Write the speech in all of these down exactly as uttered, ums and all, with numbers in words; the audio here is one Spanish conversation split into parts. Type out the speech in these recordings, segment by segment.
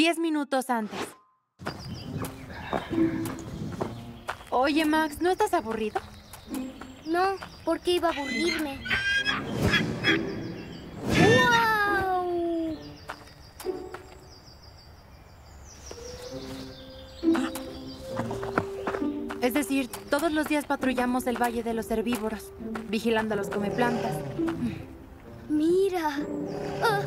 diez minutos antes. Oye, Max, ¿no estás aburrido? No, ¿por qué iba a aburrirme? ¡Wow! Es decir, todos los días patrullamos el Valle de los Herbívoros, vigilando a los comeplantas. ¡Mira! Ah.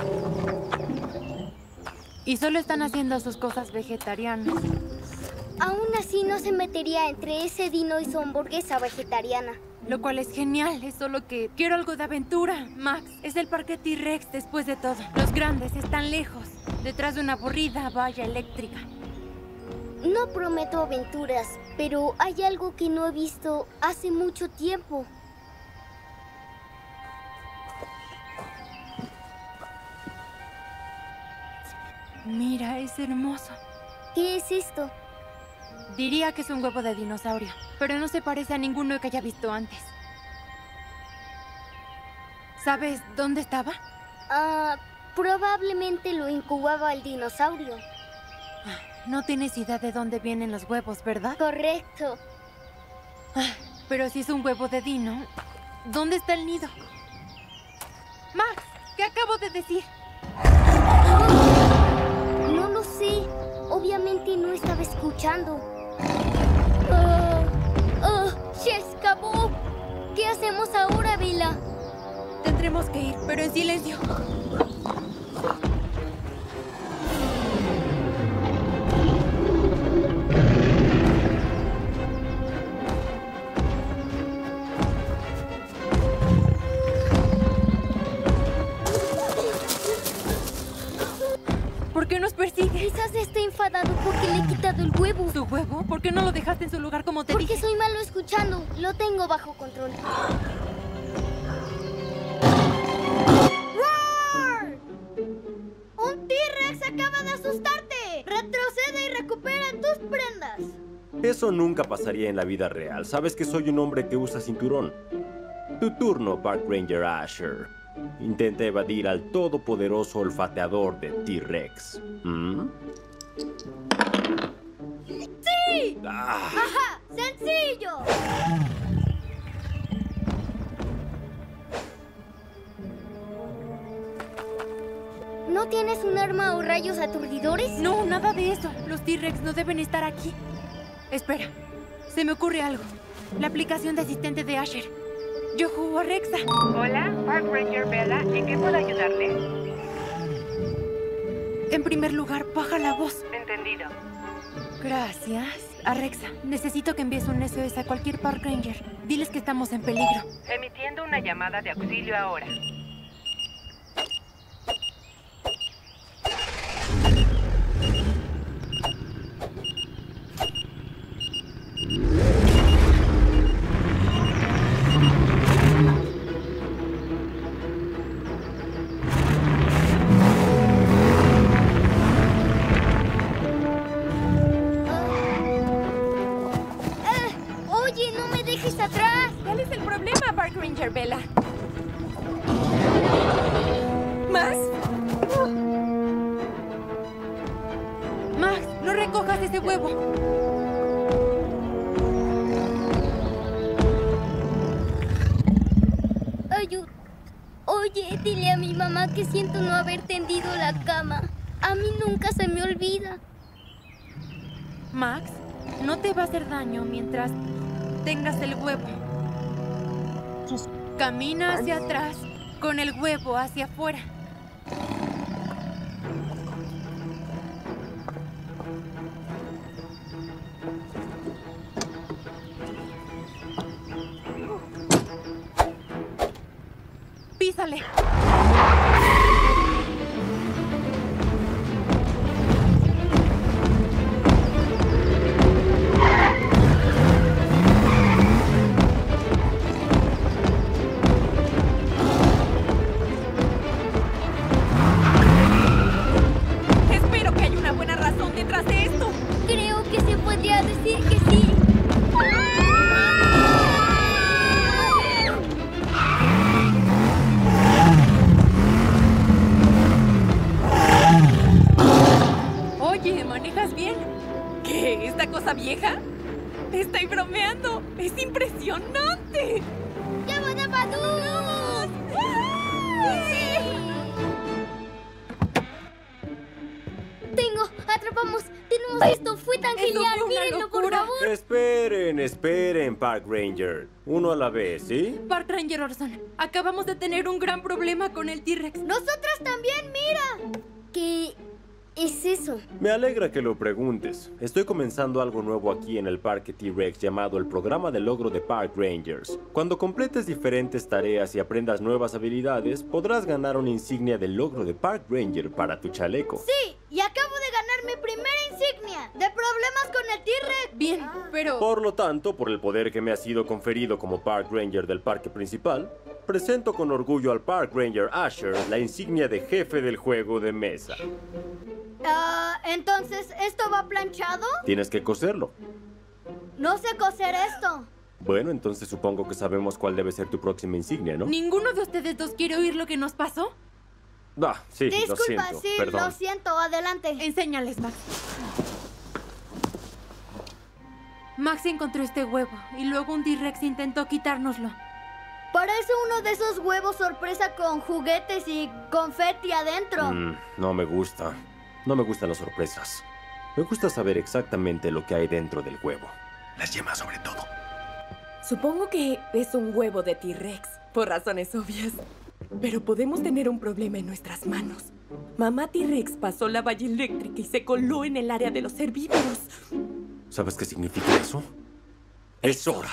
Y solo están haciendo sus cosas vegetarianas. Aún así no se metería entre ese dino y su hamburguesa vegetariana. Lo cual es genial, es solo que quiero algo de aventura, Max. Es el parque T-Rex después de todo. Los grandes están lejos, detrás de una aburrida valla eléctrica. No prometo aventuras, pero hay algo que no he visto hace mucho tiempo. Mira, es hermoso. ¿Qué es esto? Diría que es un huevo de dinosaurio, pero no se parece a ninguno que haya visto antes. ¿Sabes dónde estaba? Ah, probablemente lo incubaba el dinosaurio. No tienes idea de dónde vienen los huevos, ¿verdad? Correcto. Pero si es un huevo de dino, ¿dónde está el nido? Max, ¿qué acabo de decir? No lo sé. Obviamente no estaba escuchando. ¡Oh! ¡Oh! ¡Se escapó! ¿Qué hacemos ahora, Bella? Tendremos que ir, pero en silencio. ¿Por qué nos persigue? Quizás esté enfadado porque le he quitado el huevo. ¿Su huevo? ¿Por qué no lo dejaste en su lugar como te Porque dije? soy malo escuchando. Lo tengo bajo control. ¡Roar! ¡Un T-Rex acaba de asustarte! ¡Retrocede y recupera tus prendas! Eso nunca pasaría en la vida real. Sabes que soy un hombre que usa cinturón. Tu turno, Park Ranger Asher. Intenta evadir al todopoderoso olfateador de T-Rex. ¿Mm? ¡Sí! Ah. ¡Ajá! ¡Sencillo! ¿No tienes un arma o rayos aturdidores? No, nada de eso. Los T-Rex no deben estar aquí. Espera, se me ocurre algo. La aplicación de asistente de Asher. Yo juego a Rexa. Hola, Park Ranger Bella. ¿En qué puedo ayudarle? En primer lugar, baja la voz. Entendido. Gracias. Alexa, necesito que envíes un S O S a cualquier Park Ranger. Diles que estamos en peligro. Emitiendo una llamada de auxilio ahora. Bella. ¿Más? Max, no recojas ese huevo. Ayuda. Oye, dile a mi mamá que siento no haber tendido la cama. A mí nunca se me olvida. Max, no te va a hacer daño mientras tengas el huevo. Camina hacia atrás con el huevo hacia afuera. Písale. ¡Adelante! ¡Llámate a Badoo! ¡Sí! Tengo, atrapamos, tenemos esto, fue tan Eso genial, fue una mírenlo por locura. favor. Esperen, esperen, Park Ranger. Uno a la vez, ¿sí? Park Ranger Orson, acabamos de tener un gran problema con el T-Rex. Nosotras también, mira. ¿Qué es eso? Me alegra que lo preguntes. Estoy comenzando algo nuevo aquí en el Parque T-Rex llamado el Programa de Logro de Park Rangers. Cuando completes diferentes tareas y aprendas nuevas habilidades, podrás ganar una insignia del logro de Park Ranger para tu chaleco. Sí, y acabo de ganar mi primera insignia de problemas con el T-Rex. Bien, pero... Por lo tanto, por el poder que me ha sido conferido como Park Ranger del parque principal, presento con orgullo al Park Ranger Asher la insignia de jefe del juego de mesa. Ah, entonces, ¿esto va planchado? Tienes que coserlo. No sé coser esto. Bueno, entonces supongo que sabemos cuál debe ser tu próxima insignia, ¿no? ¿Ninguno de ustedes dos quiere oír lo que nos pasó? Ah, sí, lo Disculpa, siento, sí, perdón. lo siento, adelante. Enséñales, Max. Max encontró este huevo y luego un T-Rex intentó quitárnoslo. Parece uno de esos huevos sorpresa con juguetes y confeti adentro. Mm, no me gusta. No me gustan las sorpresas. Me gusta saber exactamente lo que hay dentro del huevo. Las yemas sobre todo. Supongo que es un huevo de T-Rex, por razones obvias. Pero podemos tener un problema en nuestras manos. Mamá T-Rex pasó la valla eléctrica y se coló en el área de los herbívoros. ¿Sabes qué significa eso? ¡Es hora!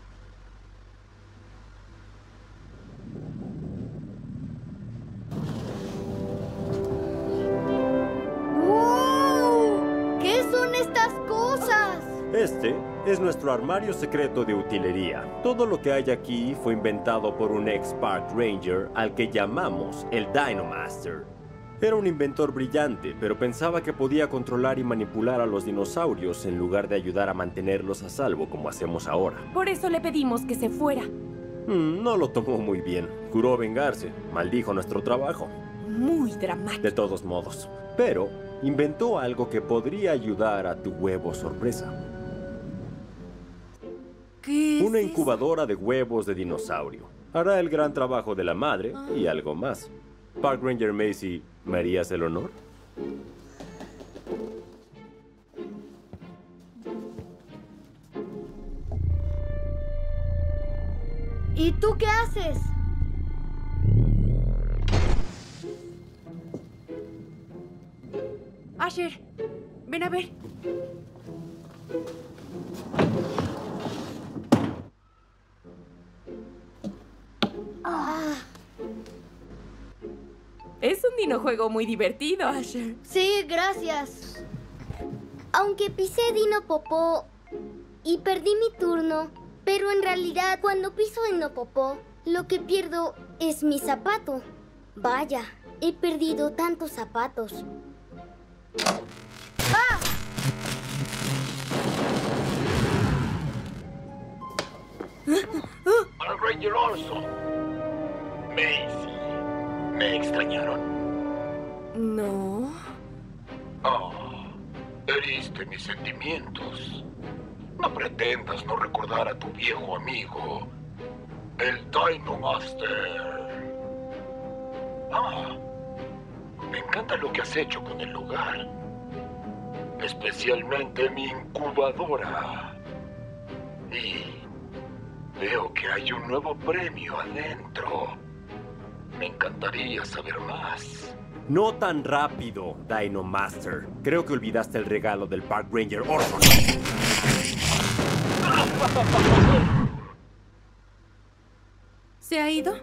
¡Wow! ¿Qué son estas cosas? Este es nuestro armario secreto de utilería. Todo lo que hay aquí fue inventado por un ex Park Ranger al que llamamos el Dino Master. Era un inventor brillante, pero pensaba que podía controlar y manipular a los dinosaurios en lugar de ayudar a mantenerlos a salvo como hacemos ahora. Por eso le pedimos que se fuera. Mm, no lo tomó muy bien. Juró vengarse. Maldijo nuestro trabajo. Muy dramático. De todos modos. Pero inventó algo que podría ayudar a tu huevo sorpresa. ¿Qué es Una eso? incubadora de huevos de dinosaurio. Hará el gran trabajo de la madre y algo más. Park Ranger Macy, ¿me harías el honor? ¿Y tú qué haces? Asher, ven a ver. Es un dinojuego muy divertido, Asher. Sí, gracias. Aunque pisé Dino Popó y perdí mi turno, pero en realidad cuando piso Dino Popó, lo que pierdo es mi zapato. Vaya, he perdido tantos zapatos. ¡Ah! Park Ranger Orson. Macy. ¿Me extrañaron? No. Oh, heriste mis sentimientos. No pretendas no recordar a tu viejo amigo, el Dino Master. Ah, me encanta lo que has hecho con el lugar. Especialmente mi incubadora. Y veo que hay un nuevo premio adentro. Me encantaría saber más. No tan rápido, Dino Master. Creo que olvidaste el regalo del Park Ranger Orson. ¿Se ha ido?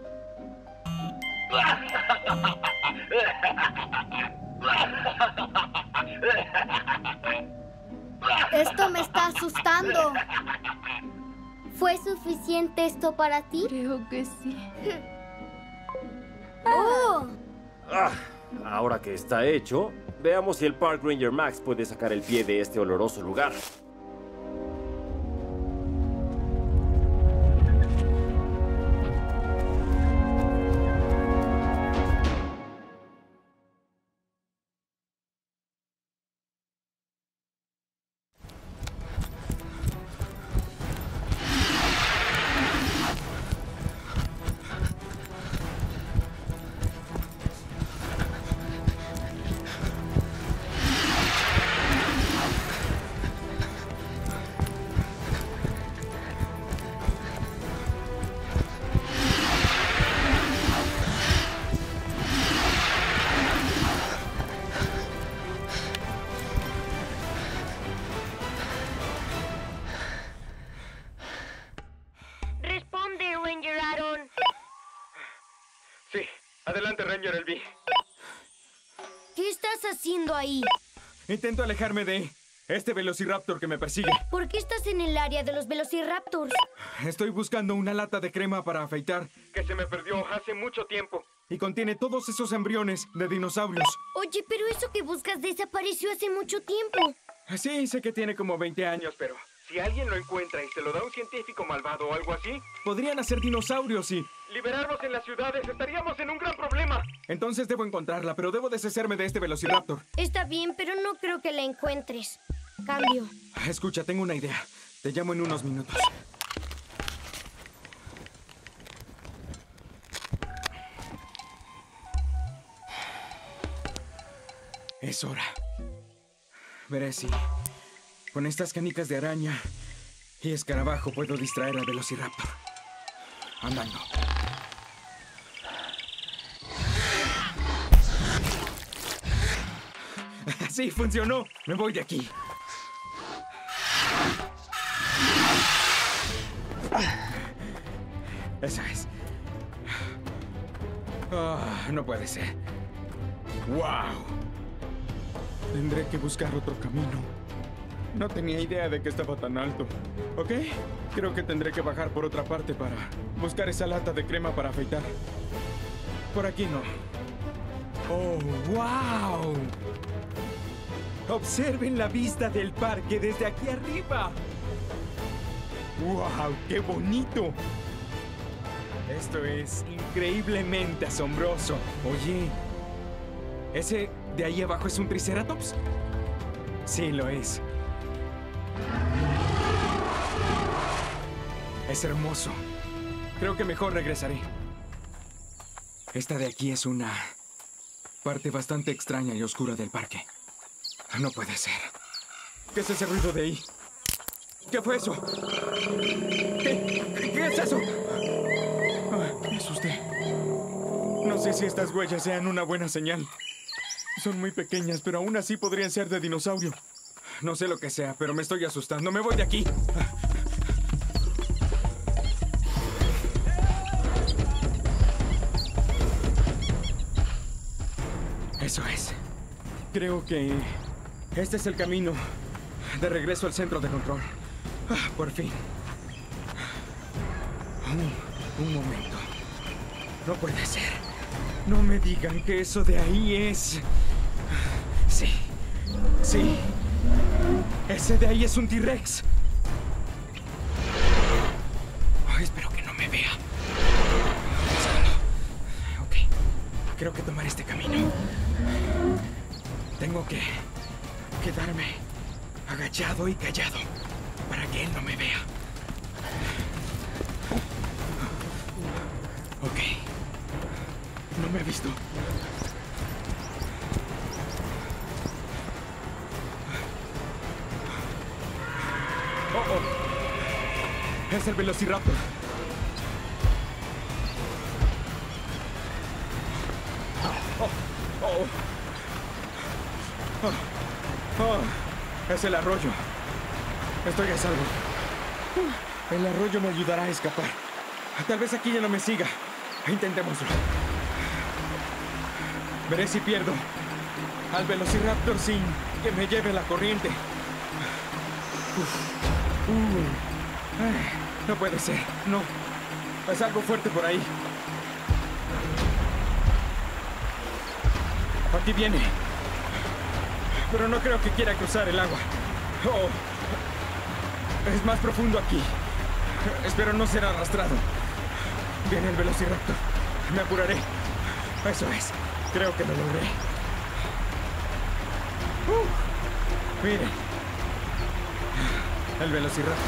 Esto me está asustando. ¿Fue suficiente esto para ti? Creo que sí. ¡Oh! Ah, ahora que está hecho, veamos si el Park Ranger Max puede sacar el pie de este oloroso lugar. Adelante, Ranger L B. ¿Qué estás haciendo ahí? Intento alejarme de este velociraptor que me persigue. ¿Por qué estás en el área de los velociraptors? Estoy buscando una lata de crema para afeitar que se me perdió hace mucho tiempo. Y contiene todos esos embriones de dinosaurios. Oye, pero eso que buscas desapareció hace mucho tiempo. Sí, sé que tiene como veinte años, pero si alguien lo encuentra y se lo da a un científico malvado o algo así, podrían hacer dinosaurios y liberarlos en las ciudades. Estaríamos en un gran problema. Entonces debo encontrarla, pero debo deshacerme de este velociraptor. Está bien, pero no creo que la encuentres. Cambio. Escucha, tengo una idea. Te llamo en unos minutos. Es hora. Veré si con estas canicas de araña y escarabajo puedo distraer al velociraptor. Andando. Sí, funcionó. Me voy de aquí. Eso es. Oh, no puede ser. ¡Wow! Tendré que buscar otro camino. No tenía idea de que estaba tan alto. ¿Ok? Creo que tendré que bajar por otra parte para buscar esa lata de crema para afeitar. Por aquí no. ¡Oh, wow! Observen la vista del parque desde aquí arriba. ¡Wow! ¡Qué bonito! Esto es increíblemente asombroso. Oye, ¿ese de ahí abajo es un triceratops? Sí, lo es. Es hermoso. Creo que mejor regresaré. Esta de aquí es una parte bastante extraña y oscura del parque. No puede ser. ¿Qué es ese ruido de ahí? ¿Qué fue eso? ¿Qué, ¿Qué es eso? Ah, me asusté. No sé si estas huellas sean una buena señal. Son muy pequeñas, pero aún así podrían ser de dinosaurio. No sé lo que sea, pero me estoy asustando. ¡Me voy de aquí! Eso es. Creo que este es el camino de regreso al centro de control. Ah, por fin. Un, un momento. No puede ser. No me digan que eso de ahí es... Sí. Sí. Ese de ahí es un T-Rex. Oh, espero que no me vea. Ok. Creo que tomaré este camino. Tengo que quedarme agachado y callado para que él no me vea. Ok. No me ha visto. Oh, oh. Es el velociraptor. Oh, oh. Oh, oh, es el arroyo. Estoy a salvo. El arroyo me ayudará a escapar. Tal vez aquí ya no me siga. Intentémoslo. Veré si pierdo al velociraptor sin que me lleve la corriente. Uf. Uh. Ay, no puede ser. No. Es algo fuerte por ahí. Aquí viene. Pero no creo que quiera cruzar el agua. Oh. Es más profundo aquí. Espero no ser arrastrado. Viene el velociraptor. Me apuraré. Eso es. Creo que lo logré. Uh. Miren. El velociraptor.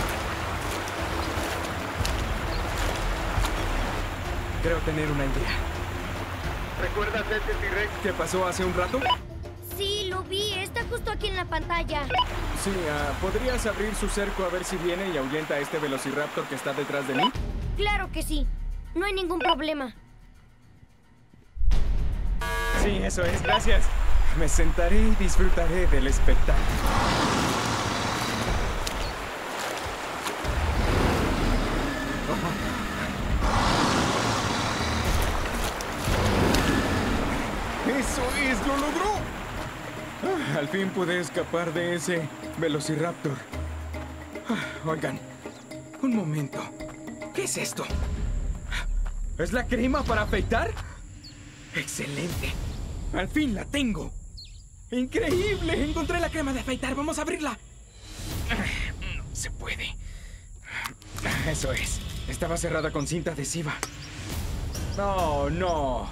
Creo tener una idea. ¿Recuerdas ese T-Rex que pasó hace un rato? Sí, lo vi. Está justo aquí en la pantalla. Sí, uh, ¿podrías abrir su cerco a ver si viene y ahuyenta a este velociraptor que está detrás de mí? Claro que sí. No hay ningún problema. Sí, eso es. Gracias. Me sentaré y disfrutaré del espectáculo. ¡Eso es! ¡Lo logró! Ah, al fin pude escapar de ese Velociraptor. Ah, oigan, un momento. ¿Qué es esto? ¿Es la crema para afeitar? ¡Excelente! ¡Al fin la tengo! ¡Increíble! Encontré la crema de afeitar. ¡Vamos a abrirla! No se puede. Eso es. Estaba cerrada con cinta adhesiva. ¡No, no!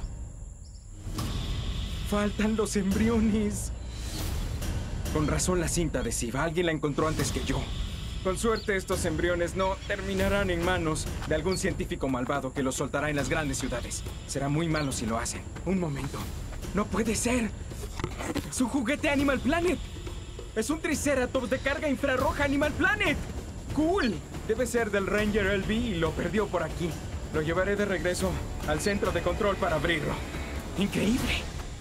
Faltan los embriones. Con razón la cinta adhesiva. Alguien la encontró antes que yo. Con suerte estos embriones no terminarán en manos de algún científico malvado que los soltará en las grandes ciudades. Será muy malo si lo hacen. Un momento. ¡No puede ser! ¡Es un juguete Animal Planet! ¡Es un Triceratops de carga infrarroja Animal Planet! ¡Cool! Debe ser del Ranger L B y lo perdió por aquí. Lo llevaré de regreso al centro de control para abrirlo. ¡Increíble!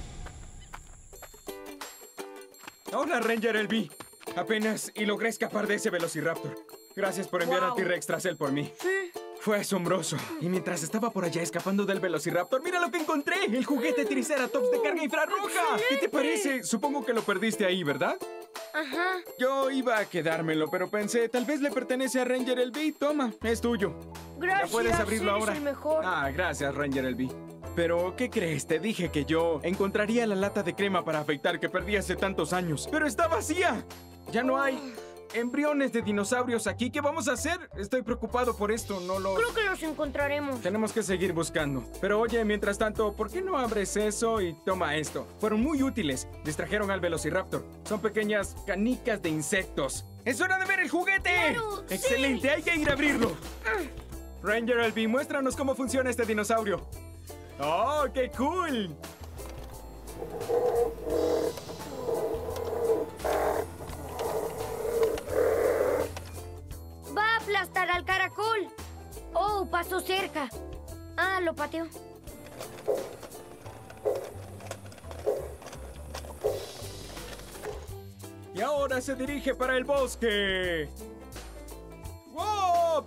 Hola, Ranger L B. Apenas y logré escapar de ese Velociraptor. Gracias por enviar Wow. al T-Rex tras él por mí. Fue asombroso. Y mientras estaba por allá escapando del Velociraptor, ¡mira lo que encontré! ¡El juguete Triceratops de carga infrarroja! ¿Qué te parece? Supongo que lo perdiste ahí, ¿verdad? Ajá. Yo iba a quedármelo, pero pensé, tal vez le pertenece a Ranger L B. Toma, es tuyo. Gracias. Ya puedes abrirlo eres ahora. el mejor. Ah, gracias, Ranger L B. Pero, ¿qué crees? Te dije que yo encontraría la lata de crema para afeitar que perdí hace tantos años. ¡Pero está vacía! Ya no hay embriones de dinosaurios aquí. ¿Qué vamos a hacer? Estoy preocupado por esto, no los... Creo que los encontraremos. Tenemos que seguir buscando. Pero oye, mientras tanto, ¿por qué no abres eso y toma esto? Fueron muy útiles. Distrajeron al Velociraptor. Son pequeñas canicas de insectos. ¡Es hora de ver el juguete! ¡Claro! ¡Excelente! ¡Hay que ir a abrirlo! Ranger L B, muéstranos cómo funciona este dinosaurio. ¡Oh, qué cool! Va a aplastar al caracol. Oh, pasó cerca. Ah, lo pateó. Y ahora se dirige para el bosque. ¡Wow!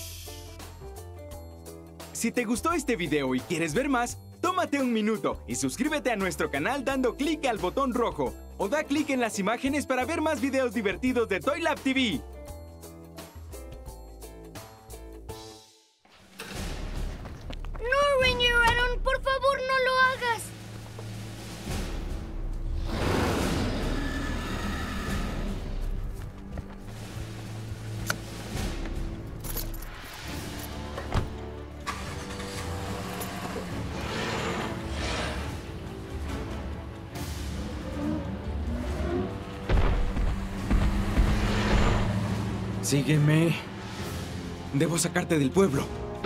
Si te gustó este video y quieres ver más, tómate un minuto y suscríbete a nuestro canal dando clic al botón rojo o da clic en las imágenes para ver más videos divertidos de Toy Lab T V. No, Ranger Aaron, por favor, no lo hagas. Sígueme. Debo sacarte del pueblo.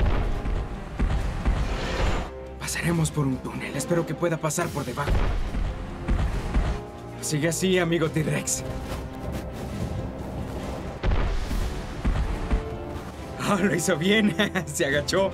Pasaremos por un túnel. Espero que pueda pasar por debajo. Sigue así, amigo T-Rex. Ah, lo hizo bien. Se agachó.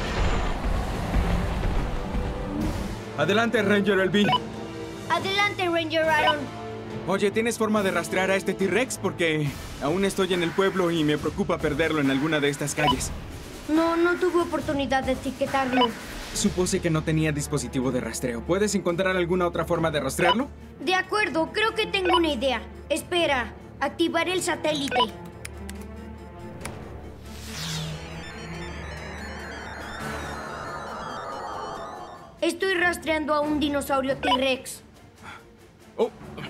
Adelante, Ranger L B. Adelante, Ranger Aaron. Oye, ¿tienes forma de rastrear a este T-Rex? Porque aún estoy en el pueblo y me preocupa perderlo en alguna de estas calles. No, no tuve oportunidad de etiquetarlo. Supuse que no tenía dispositivo de rastreo. ¿Puedes encontrar alguna otra forma de rastrearlo? De acuerdo, creo que tengo una idea. Espera, activaré el satélite. Estoy rastreando a un dinosaurio T-Rex. Oh.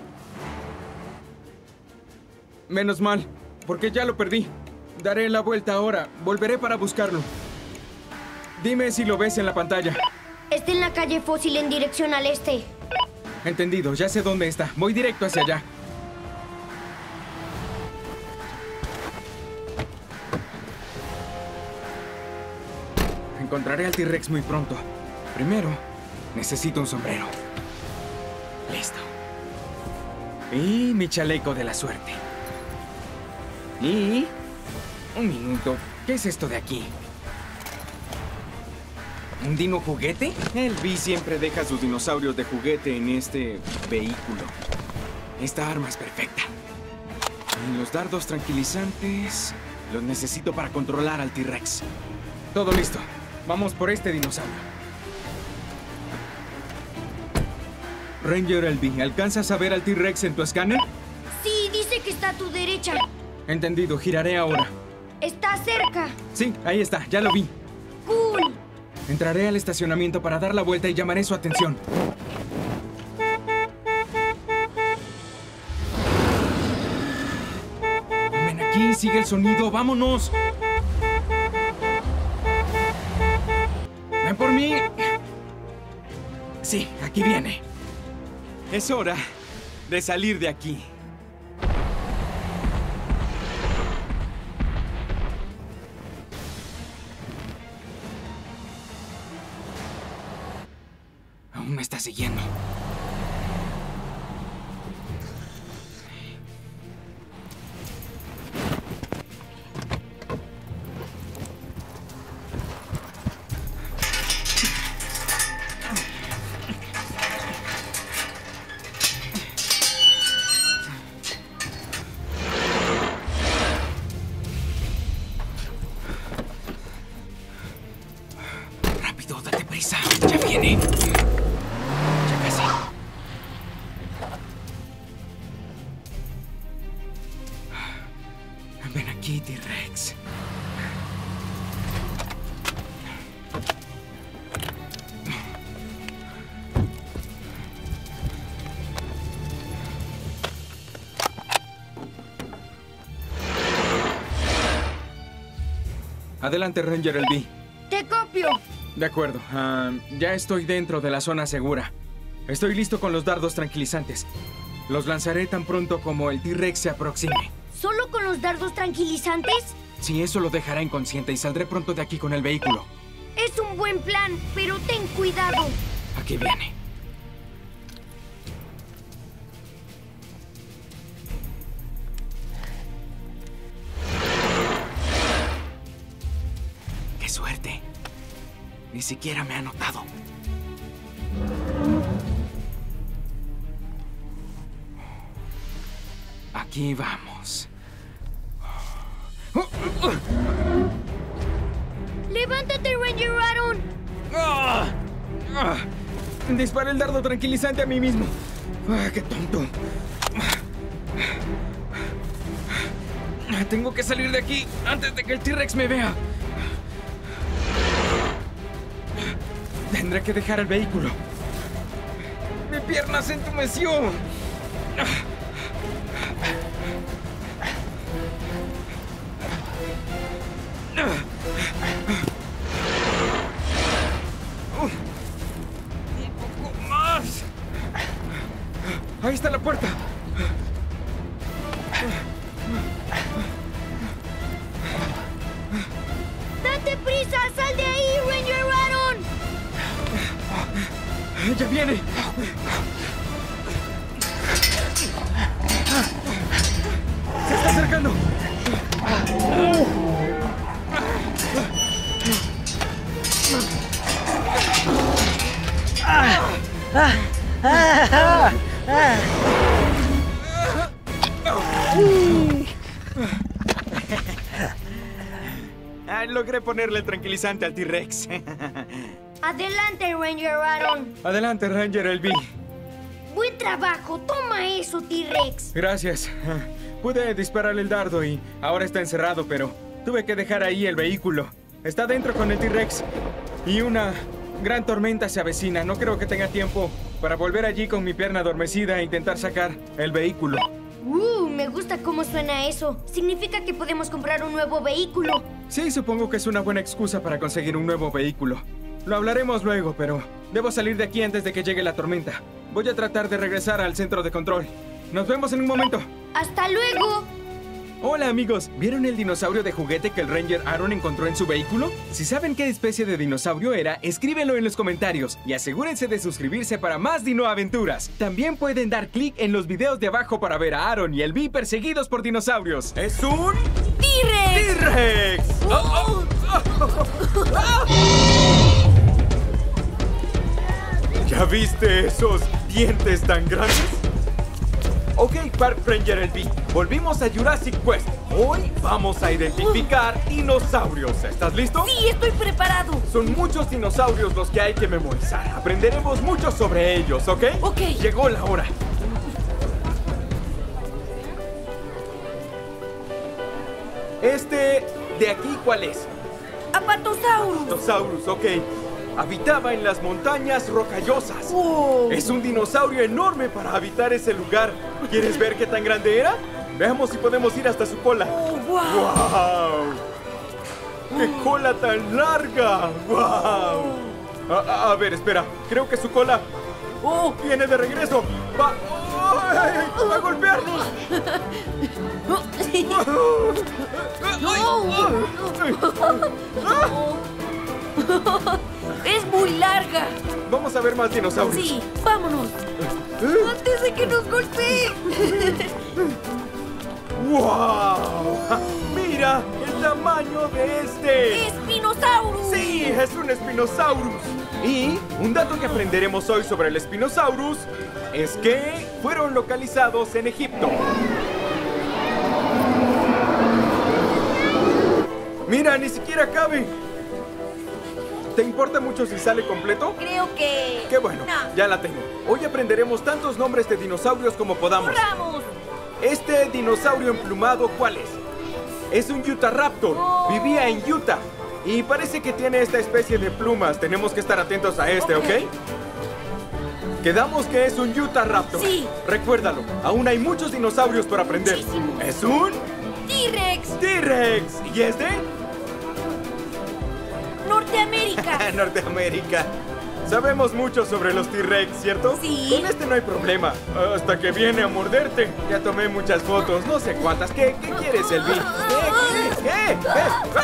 Menos mal, porque ya lo perdí. Daré la vuelta ahora. Volveré para buscarlo. Dime si lo ves en la pantalla. Está en la calle Fósil en dirección al este. Entendido, ya sé dónde está. Voy directo hacia allá. Encontraré al T-Rex muy pronto. Primero, necesito un sombrero. Listo. Y mi chaleco de la suerte. Y... un minuto. ¿Qué es esto de aquí? ¿Un dino juguete? El B siempre deja sus dinosaurios de juguete en este vehículo. Esta arma es perfecta. Y los dardos tranquilizantes los necesito para controlar al T-Rex. Todo listo. Vamos por este dinosaurio. Ranger L B, ¿alcanzas a ver al T-Rex en tu escáner? Sí, dice que está a tu derecha. Entendido, giraré ahora. Está cerca. Sí, ahí está, ya lo vi. Cool. Entraré al estacionamiento para dar la vuelta y llamaré su atención. Ven aquí, sigue el sonido, vámonos. Ven por mí. Sí, aquí viene. Es hora de salir de aquí. Aún me está siguiendo. Rápido, date prisa. Ya viene. Ya casi. Ven aquí, T-Rex. Adelante, Ranger L B. Te copio. De acuerdo. ah, ya estoy dentro de la zona segura. Estoy listo con los dardos tranquilizantes. Los lanzaré tan pronto como el T-Rex se aproxime. ¿Solo con los dardos tranquilizantes? Si eso lo dejará inconsciente y saldré pronto de aquí con el vehículo. Es un buen plan, pero ten cuidado. Aquí viene. ¡Qué suerte! Ni siquiera me ha notado. Aquí vamos. ¡Levántate, Ranger Aaron! ¡Ah! ¡Ah! Disparé el dardo tranquilizante a mí mismo. ¡Ah, qué tonto! Tengo que salir de aquí antes de que el T-Rex me vea. Tendré que dejar el vehículo. Mi pierna se entumeció. Un poco más. Ahí está la puerta. ¡Date prisa! ¡Sal de ahí, Ranger Aaron! ¡Ya viene! ¡Se está acercando! Ah, logré ponerle el tranquilizante al T-Rex. Adelante, Ranger Aaron. Adelante, Ranger L B. Buen trabajo. Toma eso, T-Rex. Gracias. Pude disparar el dardo y ahora está encerrado, pero tuve que dejar ahí el vehículo. Está dentro con el T-Rex. Y una gran tormenta se avecina. No creo que tenga tiempo para volver allí con mi pierna adormecida e intentar sacar el vehículo. Uh, me gusta cómo suena eso. Significa que podemos comprar un nuevo vehículo. Sí, supongo que es una buena excusa para conseguir un nuevo vehículo. Lo hablaremos luego, pero debo salir de aquí antes de que llegue la tormenta. Voy a tratar de regresar al centro de control. Nos vemos en un momento. ¡Hasta luego! Hola, amigos. ¿Vieron el dinosaurio de juguete que el Ranger Aaron encontró en su vehículo? Si saben qué especie de dinosaurio era, escríbenlo en los comentarios y asegúrense de suscribirse para más Dino Aventuras. También pueden dar clic en los videos de abajo para ver a Aaron y el Bee perseguidos por dinosaurios. ¡Es un... ¡T-Rex! ¡T-Rex! ¡Oh, oh, oh, oh, oh! ¿Ya viste esos dientes tan grandes? Ok, Park Ranger L B, volvimos a Jurassic Quest. Hoy vamos a identificar dinosaurios. ¿Estás listo? Sí, estoy preparado. Son muchos dinosaurios los que hay que memorizar. Aprenderemos mucho sobre ellos, ¿ok? Ok. Llegó la hora. Este de aquí, ¿cuál es? Apatosaurus. Apatosaurus, ok. Habitaba en las montañas rocallosas. Oh. Es un dinosaurio enorme para habitar ese lugar. ¿Quieres ver qué tan grande era? Veamos si podemos ir hasta su cola. Oh, wow. ¡Wow! ¡Qué cola tan larga! ¡Wow! A, a- a ver, espera. Creo que su cola Oh. viene de regreso. ¡Va, ¡ay! ¡Va a golpearnos! Es muy larga. Vamos a ver más dinosaurios. Sí, vámonos. Antes de que nos golpee. ¡Wow! ¡Mira el tamaño de este! ¡Spinosaurus! ¡Sí! ¡Es un Spinosaurus! Y un dato que aprenderemos hoy sobre el Spinosaurus es que fueron localizados en Egipto. ¡Mira, ni siquiera cabe! ¿Te importa mucho si sale completo? Creo que... ¡Qué bueno! No. Ya la tengo. Hoy aprenderemos tantos nombres de dinosaurios como podamos. ¡Corramos! Este dinosaurio emplumado, ¿cuál es? Es un Utahraptor. Oh. Vivía en Utah. Y parece que tiene esta especie de plumas. Tenemos que estar atentos a este, ¿ok? Ok. Quedamos que es un Utahraptor. Sí. Recuérdalo, aún hay muchos dinosaurios por aprender. Muchísimos. Es un ¡T-Rex! T-Rex. ¿Y este? ¡Norteamérica! Norteamérica. Sabemos mucho sobre los T-Rex, ¿cierto? Sí. Con este no hay problema. Hasta que viene a morderte. Ya tomé muchas fotos, no sé cuántas. ¿Qué, qué quieres, Elvi? ¿Qué? ¿Qué? ¿Qué? ¿Qué?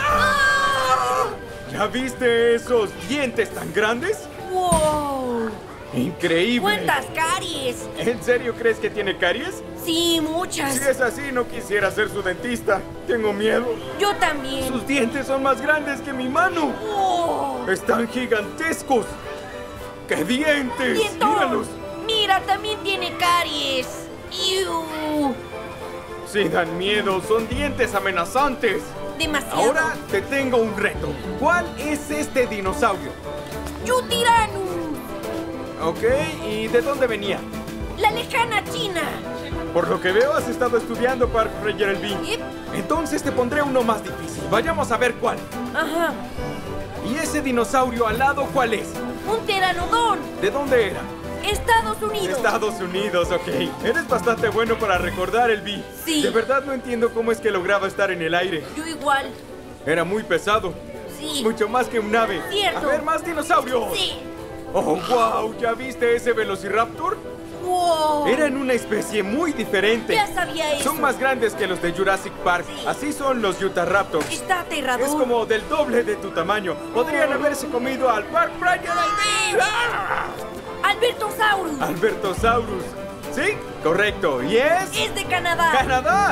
¡Ah! ¿Ya viste esos dientes tan grandes? ¡Wow! ¡Increíble! ¡Cuántas caries! ¿En serio crees que tiene caries? Sí, muchas. Si es así, no quisiera ser su dentista. Tengo miedo. Yo también. Sus dientes son más grandes que mi mano. ¡Oh! Están gigantescos. ¡Qué dientes! ¡Dientón! ¡Míralos! Mira, también tiene caries. ¡Iu! Sí, dan miedo. Son dientes amenazantes. Demasiado. Ahora te tengo un reto. ¿Cuál es este dinosaurio? ¡Yutiranu! Ok, ¿y de dónde venía? La lejana China. Por lo que veo, has estado estudiando Park Ranger el B. Yep. Entonces te pondré uno más difícil. Vayamos a ver cuál. Ajá. ¿Y ese dinosaurio al lado cuál es? Un pteranodón. ¿De dónde era? Estados Unidos. Estados Unidos, ok. Eres bastante bueno para recordar el B. Sí. De verdad no entiendo cómo es que lograba estar en el aire. Yo igual. Era muy pesado. Sí. Mucho más que un ave. Cierto. A ver, más dinosaurios. Sí. Oh, wow. ¿Ya viste ese Velociraptor? ¡Wow! Eran una especie muy diferente. Ya sabía eso. Son más grandes que los de Jurassic Park. Sí. Así son los Utahraptors. Está aterrador. Es como del doble de tu tamaño. Podrían haberse comido al Park Ranger al B. ¡Ah! Albertosaurus. Albertosaurus. ¿Sí? Correcto. ¿Y es? Es de Canadá. ¡Canadá!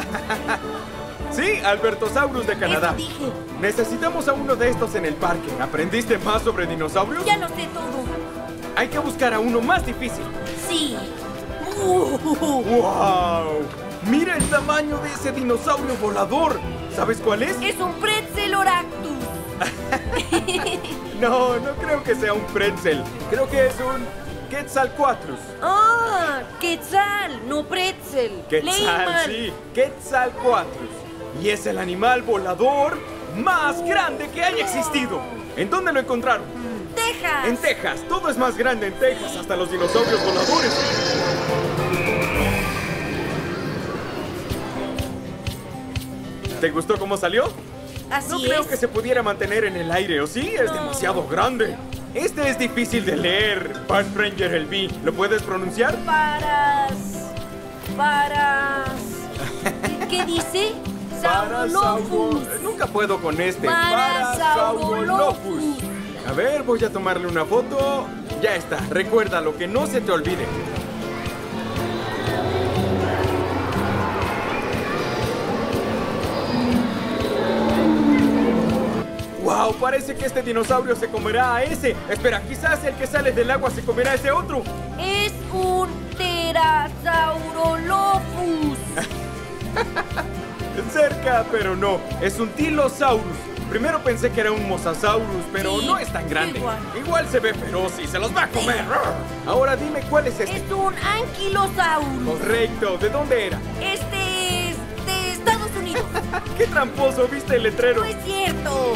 Sí, Albertosaurus de Canadá. Eso dije. Necesitamos a uno de estos en el parque. ¿Aprendiste más sobre dinosaurios? Ya lo sé todo. Hay que buscar a uno más difícil. Sí. Uh. ¡Wow! ¡Mira el tamaño de ese dinosaurio volador! ¿Sabes cuál es? Es un Pretzeloractus. No, no creo que sea un pretzel. Creo que es un Quetzalcoatlus. Ah, Quetzal, no pretzel. Leí Quetzal, mal. sí. Quetzalcoatlus. Y es el animal volador más grande que haya existido. ¿En dónde lo encontraron? Texas. En Texas. Todo es más grande en Texas, hasta los dinosaurios voladores. ¿Te gustó cómo salió? Así No creo es. que se pudiera mantener en el aire, ¿o sí? Es No. demasiado grande. Este es difícil de leer. Park Ranger el B. ¿Lo puedes pronunciar? Paras. Paras. ¿Qué dice? Saurolophus. Parasauro- Nunca puedo con este. Parasaurolophus. A ver, voy a tomarle una foto. Ya está. Recuérdalo, que no se te olvide. ¡Wow! Parece que este dinosaurio se comerá a ese. Espera, quizás el que sale del agua se comerá a ese otro. Es un Pterasaurolophus. Cerca, pero no. Es un Tylosaurus. Primero pensé que era un Mosasaurus, pero Sí, no es tan grande. igual. Igual se ve feroz y se los va a comer. Ahora dime cuál es este. Es un anquilosaurus. Correcto, ¿de dónde era? Este es de Estados Unidos. ¡Qué tramposo! ¿Viste el letrero? No es cierto.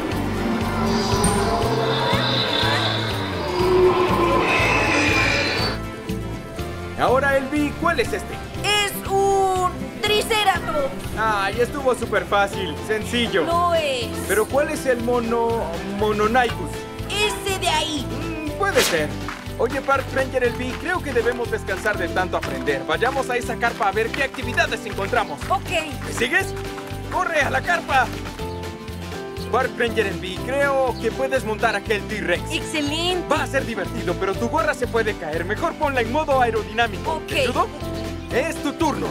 Ahora, Elvi, ¿cuál es este? Es un triceratops. Ay, estuvo súper fácil, sencillo. Lo es. Pero ¿cuál es el mono... Mononaikus? Ese de ahí. Mm, puede ser. Oye, Park Ranger Elvi, creo que debemos descansar de tanto aprender. Vayamos a esa carpa a ver qué actividades encontramos. Ok. ¿Me sigues? ¡Corre a la carpa! Park Ranger Elvi, creo que puedes montar aquel T-Rex. Excelente. Va a ser divertido, pero tu gorra se puede caer. Mejor ponla en modo aerodinámico. Ok. ¿Te ayudo? Es tu turno.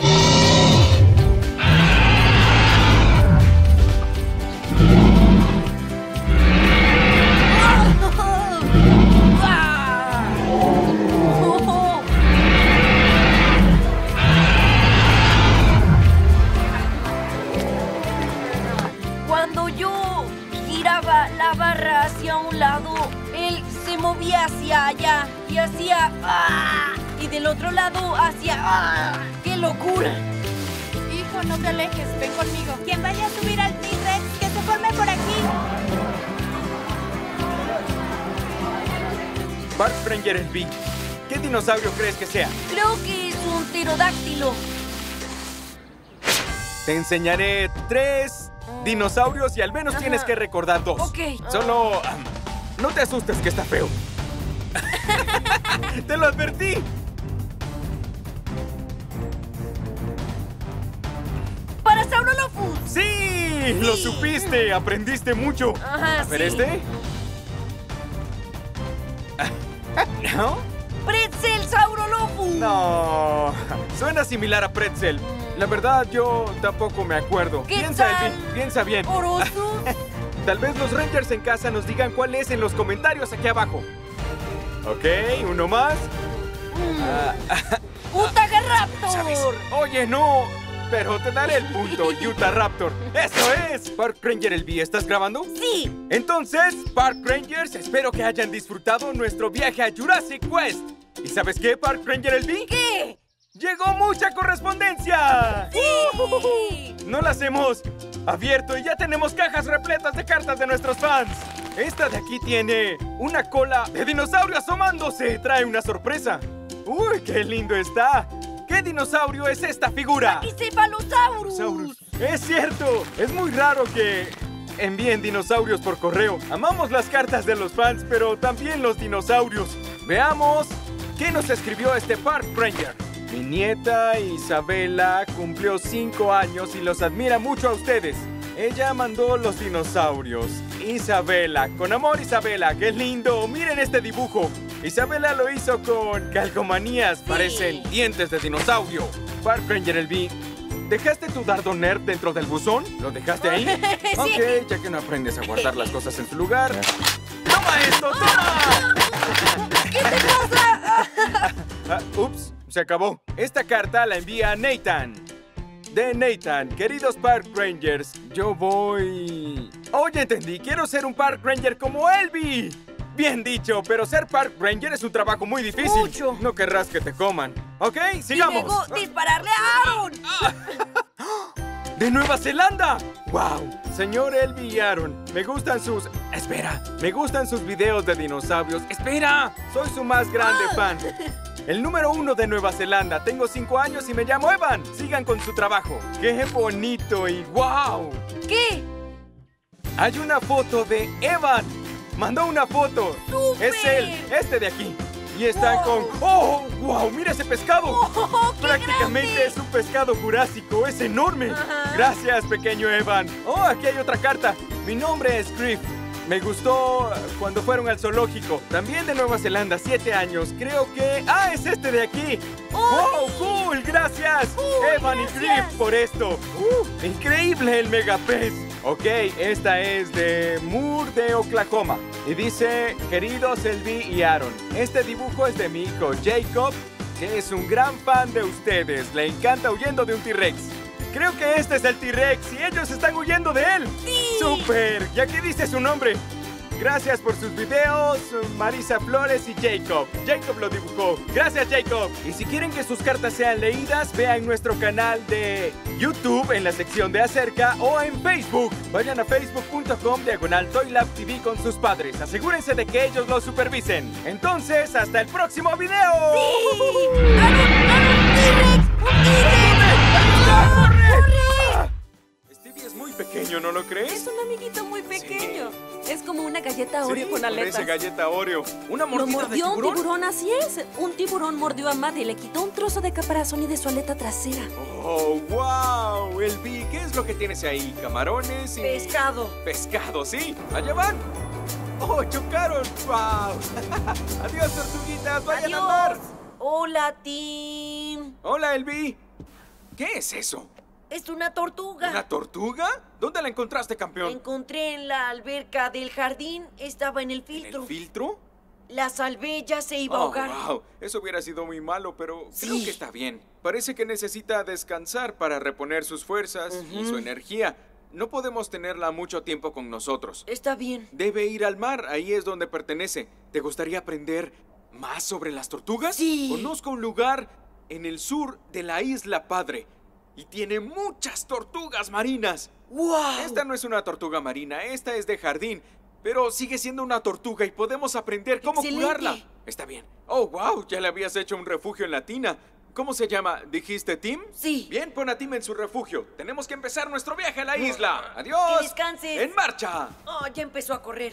Cuando yo giraba la barra hacia un lado, él se movía hacia allá y hacía ¡ah! Y del otro lado hacia ¡ah! ¡Qué locura! Hijo, no te alejes, ven conmigo. Quien vaya a subir al T-Rex, que se forme por aquí. Park Ranger Elvi, ¿qué dinosaurio crees que sea? Creo que es un pterodáctilo. Te enseñaré tres dinosaurios y al menos tienes que recordar dos. Ok. Solo... um, no te asustes que está feo. ¡Te lo advertí! ¡Parasaurolophus! ¡Sí! ¡Lo supiste! ¡Aprendiste mucho! Ajá, A ver, sí. ¿este? ¿No? ¡Pretzelsaurolophus! No. Suena similar a Pretzel. La verdad, yo tampoco me acuerdo. ¿Qué Piensa, tal? Elvi, piensa bien. ¿Orosus? Tal vez los Rangers en casa nos digan cuál es en los comentarios aquí abajo. Ok, uno más. ¡Utagaraptor! ¿Sabes? Oye, no. Pero te daré el punto, Utah Raptor. ¡Eso es! Park Ranger Elvi, ¿estás grabando? ¡Sí! Entonces, Park Rangers, espero que hayan disfrutado nuestro viaje a Jurassic Quest. ¿Y sabes qué, Park Ranger Elvi? ¿Qué? ¡Llegó mucha correspondencia! ¡Sí! No las hemos abierto y ya tenemos cajas repletas de cartas de nuestros fans. Esta de aquí tiene una cola de dinosaurio asomándose. Trae una sorpresa. ¡Uy, qué lindo está! ¿Qué dinosaurio es esta figura? ¡Brachycephalosaurus! Es cierto, es muy raro que envíen dinosaurios por correo. Amamos las cartas de los fans, pero también los dinosaurios. Veamos qué nos escribió este Park Ranger. Mi nieta Isabela cumplió cinco años y los admira mucho a ustedes. Ella mandó los dinosaurios. Isabela, con amor Isabela, qué lindo. Miren este dibujo. Isabela lo hizo con calcomanías, Sí. parecen dientes de dinosaurio. Park Ranger Elvi, ¿dejaste tu dardo nerd dentro del buzón? ¿Lo dejaste ahí? Sí. Ok, ya que no aprendes a guardar las cosas en su lugar. ¡Toma esto, toma! ¿Qué te pasa? Ah, ups, se acabó. Esta carta la envía Nathan. De Nathan, queridos Park Rangers, yo voy... Oh, ya entendí, quiero ser un Park Ranger como Elvi. Bien dicho, pero ser Park Ranger es un trabajo muy difícil. Mucho. No querrás que te coman. ¿Ok? Y Sigamos. luego dispararle a Aaron. ¡De Nueva Zelanda! ¡Wow! Señor Elvi y Aaron, me gustan sus... Espera, me gustan sus videos de dinosaurios. ¡Espera! Soy su más grande fan. El número uno de Nueva Zelanda. Tengo cinco años y me llamo Evan. Sigan con su trabajo. ¡Qué bonito y wow! ¿Qué? Hay una foto de Evan. Mandó una foto. ¡Súper! Es él, este de aquí. Y están Wow. con... ¡Oh! ¡Wow! ¡Mira ese pescado! ¡Oh, qué Prácticamente grande! es un pescado jurásico. ¡Es enorme! Ajá. Gracias, pequeño Evan. Oh, aquí hay otra carta. Mi nombre es Griff. Me gustó cuando fueron al zoológico. También de Nueva Zelanda, siete años. Creo que... ¡Ah, es este de aquí! ¡Oh, ¡Wow! ¡Cool! ¡Gracias! Cool, Evan y gracias. Griff por esto. Uh, ¡Increíble el megapez! Ok, esta es de Moore de Oklahoma. Y dice, queridos Elvi y Aaron, este dibujo es de mi hijo Jacob, que es un gran fan de ustedes. Le encanta huyendo de un T-Rex. Creo que este es el T-Rex y ellos están huyendo de él. ¡Sí! ¡Súper! ¿Ya qué dice su nombre? Gracias por sus videos, Marisa Flores y Jacob. Jacob lo dibujó. Gracias, Jacob. Y si quieren que sus cartas sean leídas, vean nuestro canal de YouTube en la sección de acerca o en Facebook. Vayan a facebook punto com diagonal Toylab T V con sus padres. Asegúrense de que ellos lo supervisen. Entonces, hasta el próximo video. ¡Sí! ¡Aaron, Aaron, T-Rex! ¡Un T-Rex! ¡Corre! Stevie es muy pequeño, ¿no lo crees? Es un amiguito muy pequeño. Es como una galleta Oreo Sí, con aletas. parece galleta Oreo. ¿Una Lo mordida de mordió un tiburón? tiburón, así es. Un tiburón mordió a Maddie y le quitó un trozo de caparazón y de su aleta trasera. ¡Oh, wow! Elvi, ¿qué es lo que tienes ahí? ¿Camarones y...? Pescado. Pescado, sí. Allá van. ¡Oh, chocaron! ¡Wow! Adiós, tortuguitas. Vayan Adiós. al mar. Hola, Tim. Hola, Elvi. ¿Qué es eso? Es una tortuga. ¿Una tortuga? ¿Dónde la encontraste, La campeón? encontré en la alberca del jardín. Estaba en el ¿En filtro. el filtro? La salvé, ya se iba a Oh, ahogar. wow. Eso hubiera sido muy malo, pero Sí. creo que está bien. Parece que necesita descansar para reponer sus fuerzas y Ujú. su energía. No podemos tenerla mucho tiempo con nosotros. Está bien. Debe ir al mar, ahí es donde pertenece. ¿Te gustaría aprender más sobre las tortugas? Sí. Conozco un lugar en el sur de la Isla Padre y tiene muchas tortugas marinas. ¡Wow! Esta no es una tortuga marina, esta es de jardín, pero sigue siendo una tortuga y podemos aprender cómo Excelente. curarla. Está bien. Oh, wow, ya le habías hecho un refugio en la tina. ¿Cómo se llama? ¿Dijiste Tim? Sí. Bien, pon a Tim en su refugio. Tenemos que empezar nuestro viaje a la isla. ¡Adiós! Que descanses. ¡En marcha! Oh, ya empezó a correr.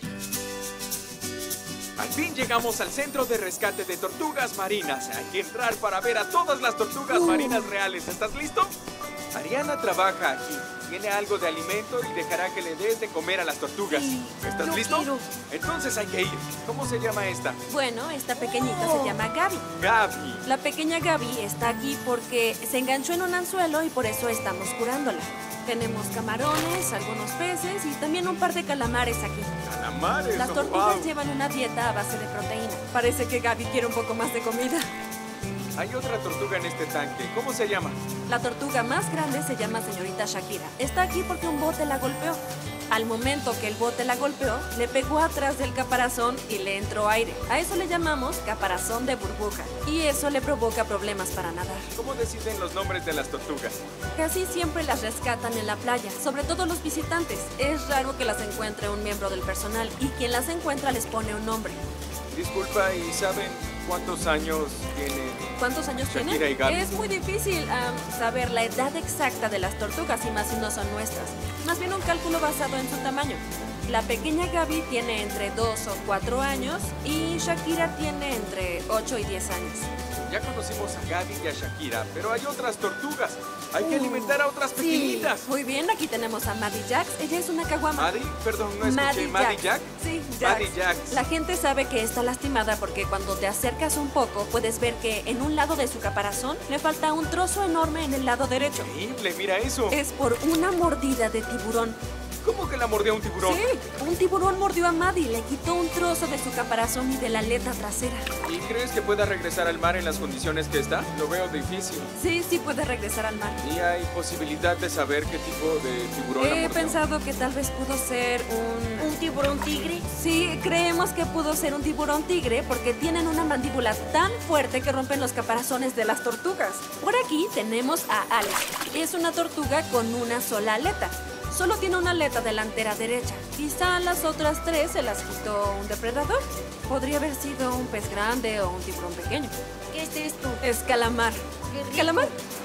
Al fin llegamos al centro de rescate de tortugas marinas. Hay que entrar para ver a todas las tortugas Uh. marinas reales. ¿Estás listo? Ariana trabaja aquí. Tiene algo de alimento y dejará que le des de comer a las tortugas. Sí, ¿Estás yo listo? quiero. Entonces hay que ir. ¿Cómo se llama esta? Bueno, esta pequeñita Oh. se llama Gaby. Gaby. La pequeña Gaby está aquí porque se enganchó en un anzuelo y por eso estamos curándola. Tenemos camarones, algunos peces y también un par de calamares aquí. Calamares. Las oh, tortugas wow. llevan una dieta a base de proteína. Parece que Gaby quiere un poco más de comida. Hay otra tortuga en este tanque. ¿Cómo se llama? La tortuga más grande se llama señorita Shakira. Está aquí porque un bote la golpeó. Al momento que el bote la golpeó, le pegó atrás del caparazón y le entró aire. A eso le llamamos caparazón de burbuja. Y eso le provoca problemas para nadar. ¿Cómo deciden los nombres de las tortugas? Casi siempre las rescatan en la playa, sobre todo los visitantes. Es raro que las encuentre un miembro del personal y quien las encuentra les pone un nombre. Disculpa, ¿y saben cuántos años tiene? ¿Cuántos años Shakira tienen? y Gaby. Es muy difícil am, saber la edad exacta de las tortugas y más si no son nuestras. Más bien un cálculo basado en su tamaño. La pequeña Gaby tiene entre dos o cuatro años y Shakira tiene entre ocho y diez años. Ya conocimos a Gaby y a Shakira, pero hay otras tortugas. Hay que alimentar a otras pequeñitas. Muy bien, aquí tenemos a Maddie Jax. Ella es una caguama. ¿Maddie? Perdón, no escuché. ¿Maddie Jack? Sí, Jax. Maddie Jax. La gente sabe que está lastimada porque cuando te acercas un poco puedes ver que en un lado de su caparazón le falta un trozo enorme en el lado derecho. Increíble, mira eso. Es por una mordida de tiburón. ¿Cómo que la mordió un tiburón? Sí, un tiburón mordió a Maddie, le quitó un trozo de su caparazón y de la aleta trasera. ¿Y crees que pueda regresar al mar en las condiciones que está? Lo veo difícil. Sí, sí puede regresar al mar. ¿Y hay posibilidad de saber qué tipo de tiburón la He mordió? pensado que tal vez pudo ser un... ¿Un tiburón tigre? Sí, creemos que pudo ser un tiburón tigre porque tienen una mandíbula tan fuerte que rompen los caparazones de las tortugas. Por aquí tenemos a Alex. Es una tortuga con una sola aleta. Solo tiene una aleta delantera derecha. Quizá las otras tres se las quitó un depredador. Podría haber sido un pez grande o un tiburón pequeño. ¿Qué es esto? Es calamar. ¿Calamar?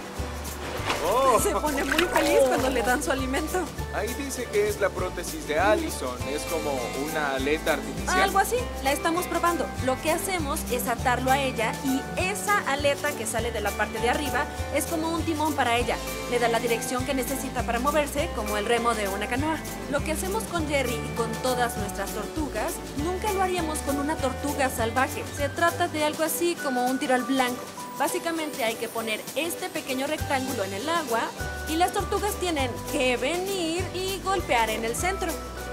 Oh. Se pone muy feliz cuando le dan su alimento. Ahí dice que es la prótesis de Allison. Es como una aleta artificial. Algo así, la estamos probando. Lo que hacemos es atarlo a ella y esa aleta que sale de la parte de arriba es como un timón para ella. Le da la dirección que necesita para moverse, como el remo de una canoa. Lo que hacemos con Jerry y con todas nuestras tortugas, nunca lo haríamos con una tortuga salvaje. Se trata de algo así como un tiro al blanco. Básicamente hay que poner este pequeño rectángulo en el agua y las tortugas tienen que venir y golpear en el centro.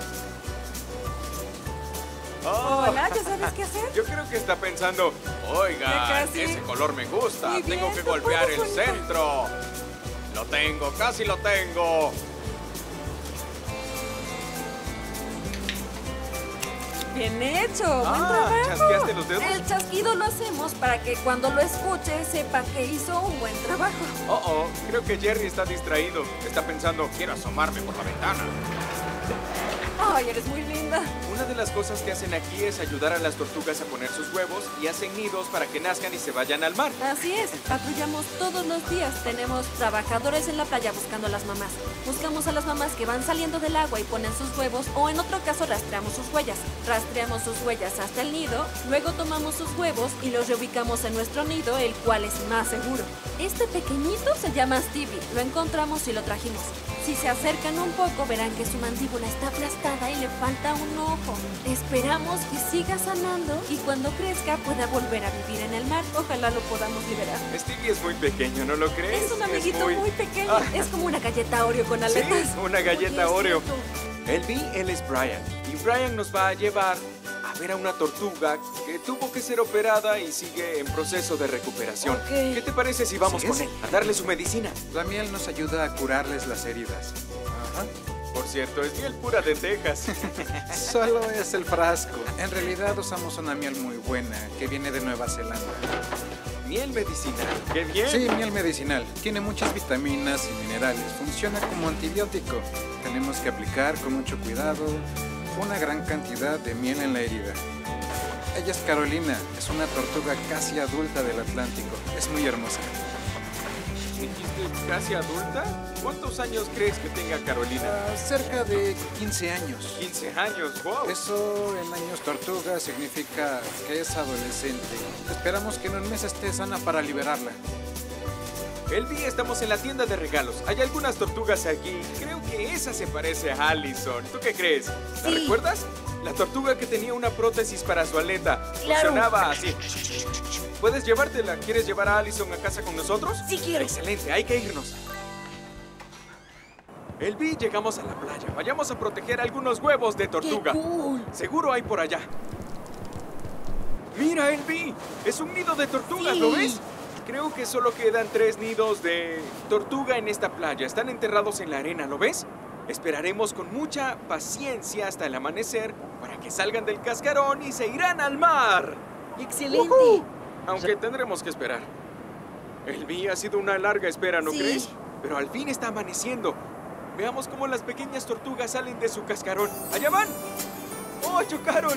Oh. Hola, ¿ya sabes qué hacer? Yo creo que está pensando, oiga, Ya casi. ese color me gusta, Muy bien, tengo que tú golpear puedes, el Juanita. centro. Lo tengo, casi lo tengo. Bien hecho, buen Ah, trabajo. ¿chasqueaste los dedos? El chasquido lo hacemos para que cuando lo escuche sepa que hizo un buen trabajo. Oh, oh, creo que Jerry está distraído. Está pensando, quiero asomarme por la ventana. Ay, eres muy linda. Una de las cosas que hacen aquí es ayudar a las tortugas a poner sus huevos y hacen nidos para que nazcan y se vayan al mar. Así es, patrullamos todos los días. Tenemos trabajadores en la playa buscando a las mamás. Buscamos a las mamás que van saliendo del agua y ponen sus huevos, o en otro caso rastreamos sus huellas. Rastreamos sus huellas hasta el nido, luego tomamos sus huevos y los reubicamos en nuestro nido, el cual es más seguro. Este pequeñito se llama Stevie. Lo encontramos y lo trajimos. Si se acercan un poco, verán que su mandíbula está aplastada y le falta un ojo. Esperamos que siga sanando y cuando crezca pueda volver a vivir en el mar. Ojalá lo podamos liberar. Stevie es muy pequeño, ¿no lo crees? Es un amiguito muy... muy... pequeño. Ah. Es como una galleta Oreo con Sí, aletas. una galleta Oye, es Oreo. cierto. El B, él es Brian. Y Brian nos va a llevar a ver a una tortuga que tuvo que ser operada y sigue en proceso de recuperación. Ok. ¿Qué te parece si vamos Sí, con sí. él? A darle su medicina. La miel nos ayuda a curarles las heridas. Ajá. Por cierto, es miel pura de Texas. Solo es el frasco. En realidad usamos una miel muy buena que viene de Nueva Zelanda. Miel medicinal. ¡Qué bien! Sí, miel medicinal. Tiene muchas vitaminas y minerales. Funciona como antibiótico. Tenemos que aplicar con mucho cuidado una gran cantidad de miel en la herida. Ella es Carolina. Es una tortuga casi adulta del Atlántico. Es muy hermosa. ¿Dijiste casi adulta? ¿Cuántos años crees que tenga Carolina? Ah, cerca de quince años. quince años, wow. Eso en años tortuga significa que es adolescente. Esperamos que en un mes esté sana para liberarla. Elvi, estamos en la tienda de regalos. Hay algunas tortugas aquí. Creo que esa se parece a Allison. ¿Tú qué crees? ¿La Sí. recuerdas? La tortuga que tenía una prótesis para su aleta. Claro. Funcionaba así. ¿Puedes llevártela? ¿Quieres llevar a Allison a casa con nosotros? Sí quiero. Excelente, hay que irnos. Elvi, llegamos a la playa. Vayamos a proteger algunos huevos de tortuga. ¡Qué cool! Seguro hay por allá. Mira, Elvi. Es un nido de tortugas, Sí. ¿lo ves? Creo que solo quedan tres nidos de tortuga en esta playa. Están enterrados en la arena, ¿lo ves? Esperaremos con mucha paciencia hasta el amanecer para que salgan del cascarón y se irán al mar. ¡Excelente! ¡Woohoo! Aunque tendremos que esperar. El día ha sido una larga espera, ¿no Sí. crees? Pero al fin está amaneciendo. Veamos cómo las pequeñas tortugas salen de su cascarón. ¡Allá van! ¡Oh, chocaron!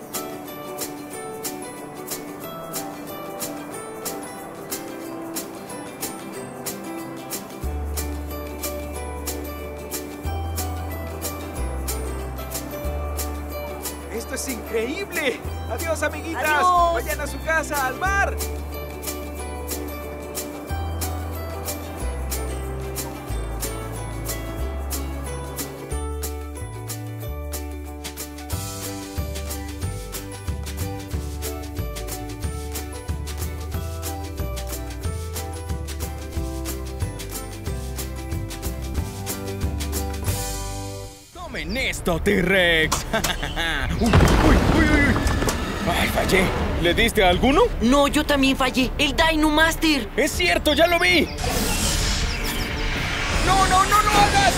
¡Esto es increíble! ¡Adiós, amiguitas! ¡Adiós! ¡Vayan a su casa, al mar! ¡Tomen esto, T-Rex! ¡Uy, uy, uy, uy! ¡Ay, fallé! ¿Le diste a alguno? No, yo también fallé. El Dino Master. ¡Es cierto, ya lo vi! ¡No, no, no, no hagas!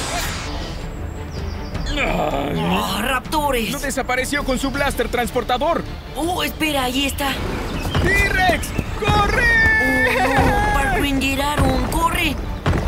Ay, ¡Oh, raptores! ¡No desapareció con su blaster transportador! ¡Oh, espera! Ahí está. ¡T-Rex! ¡Corre! ¡Oh, no! Park Ranger Aaron, corre.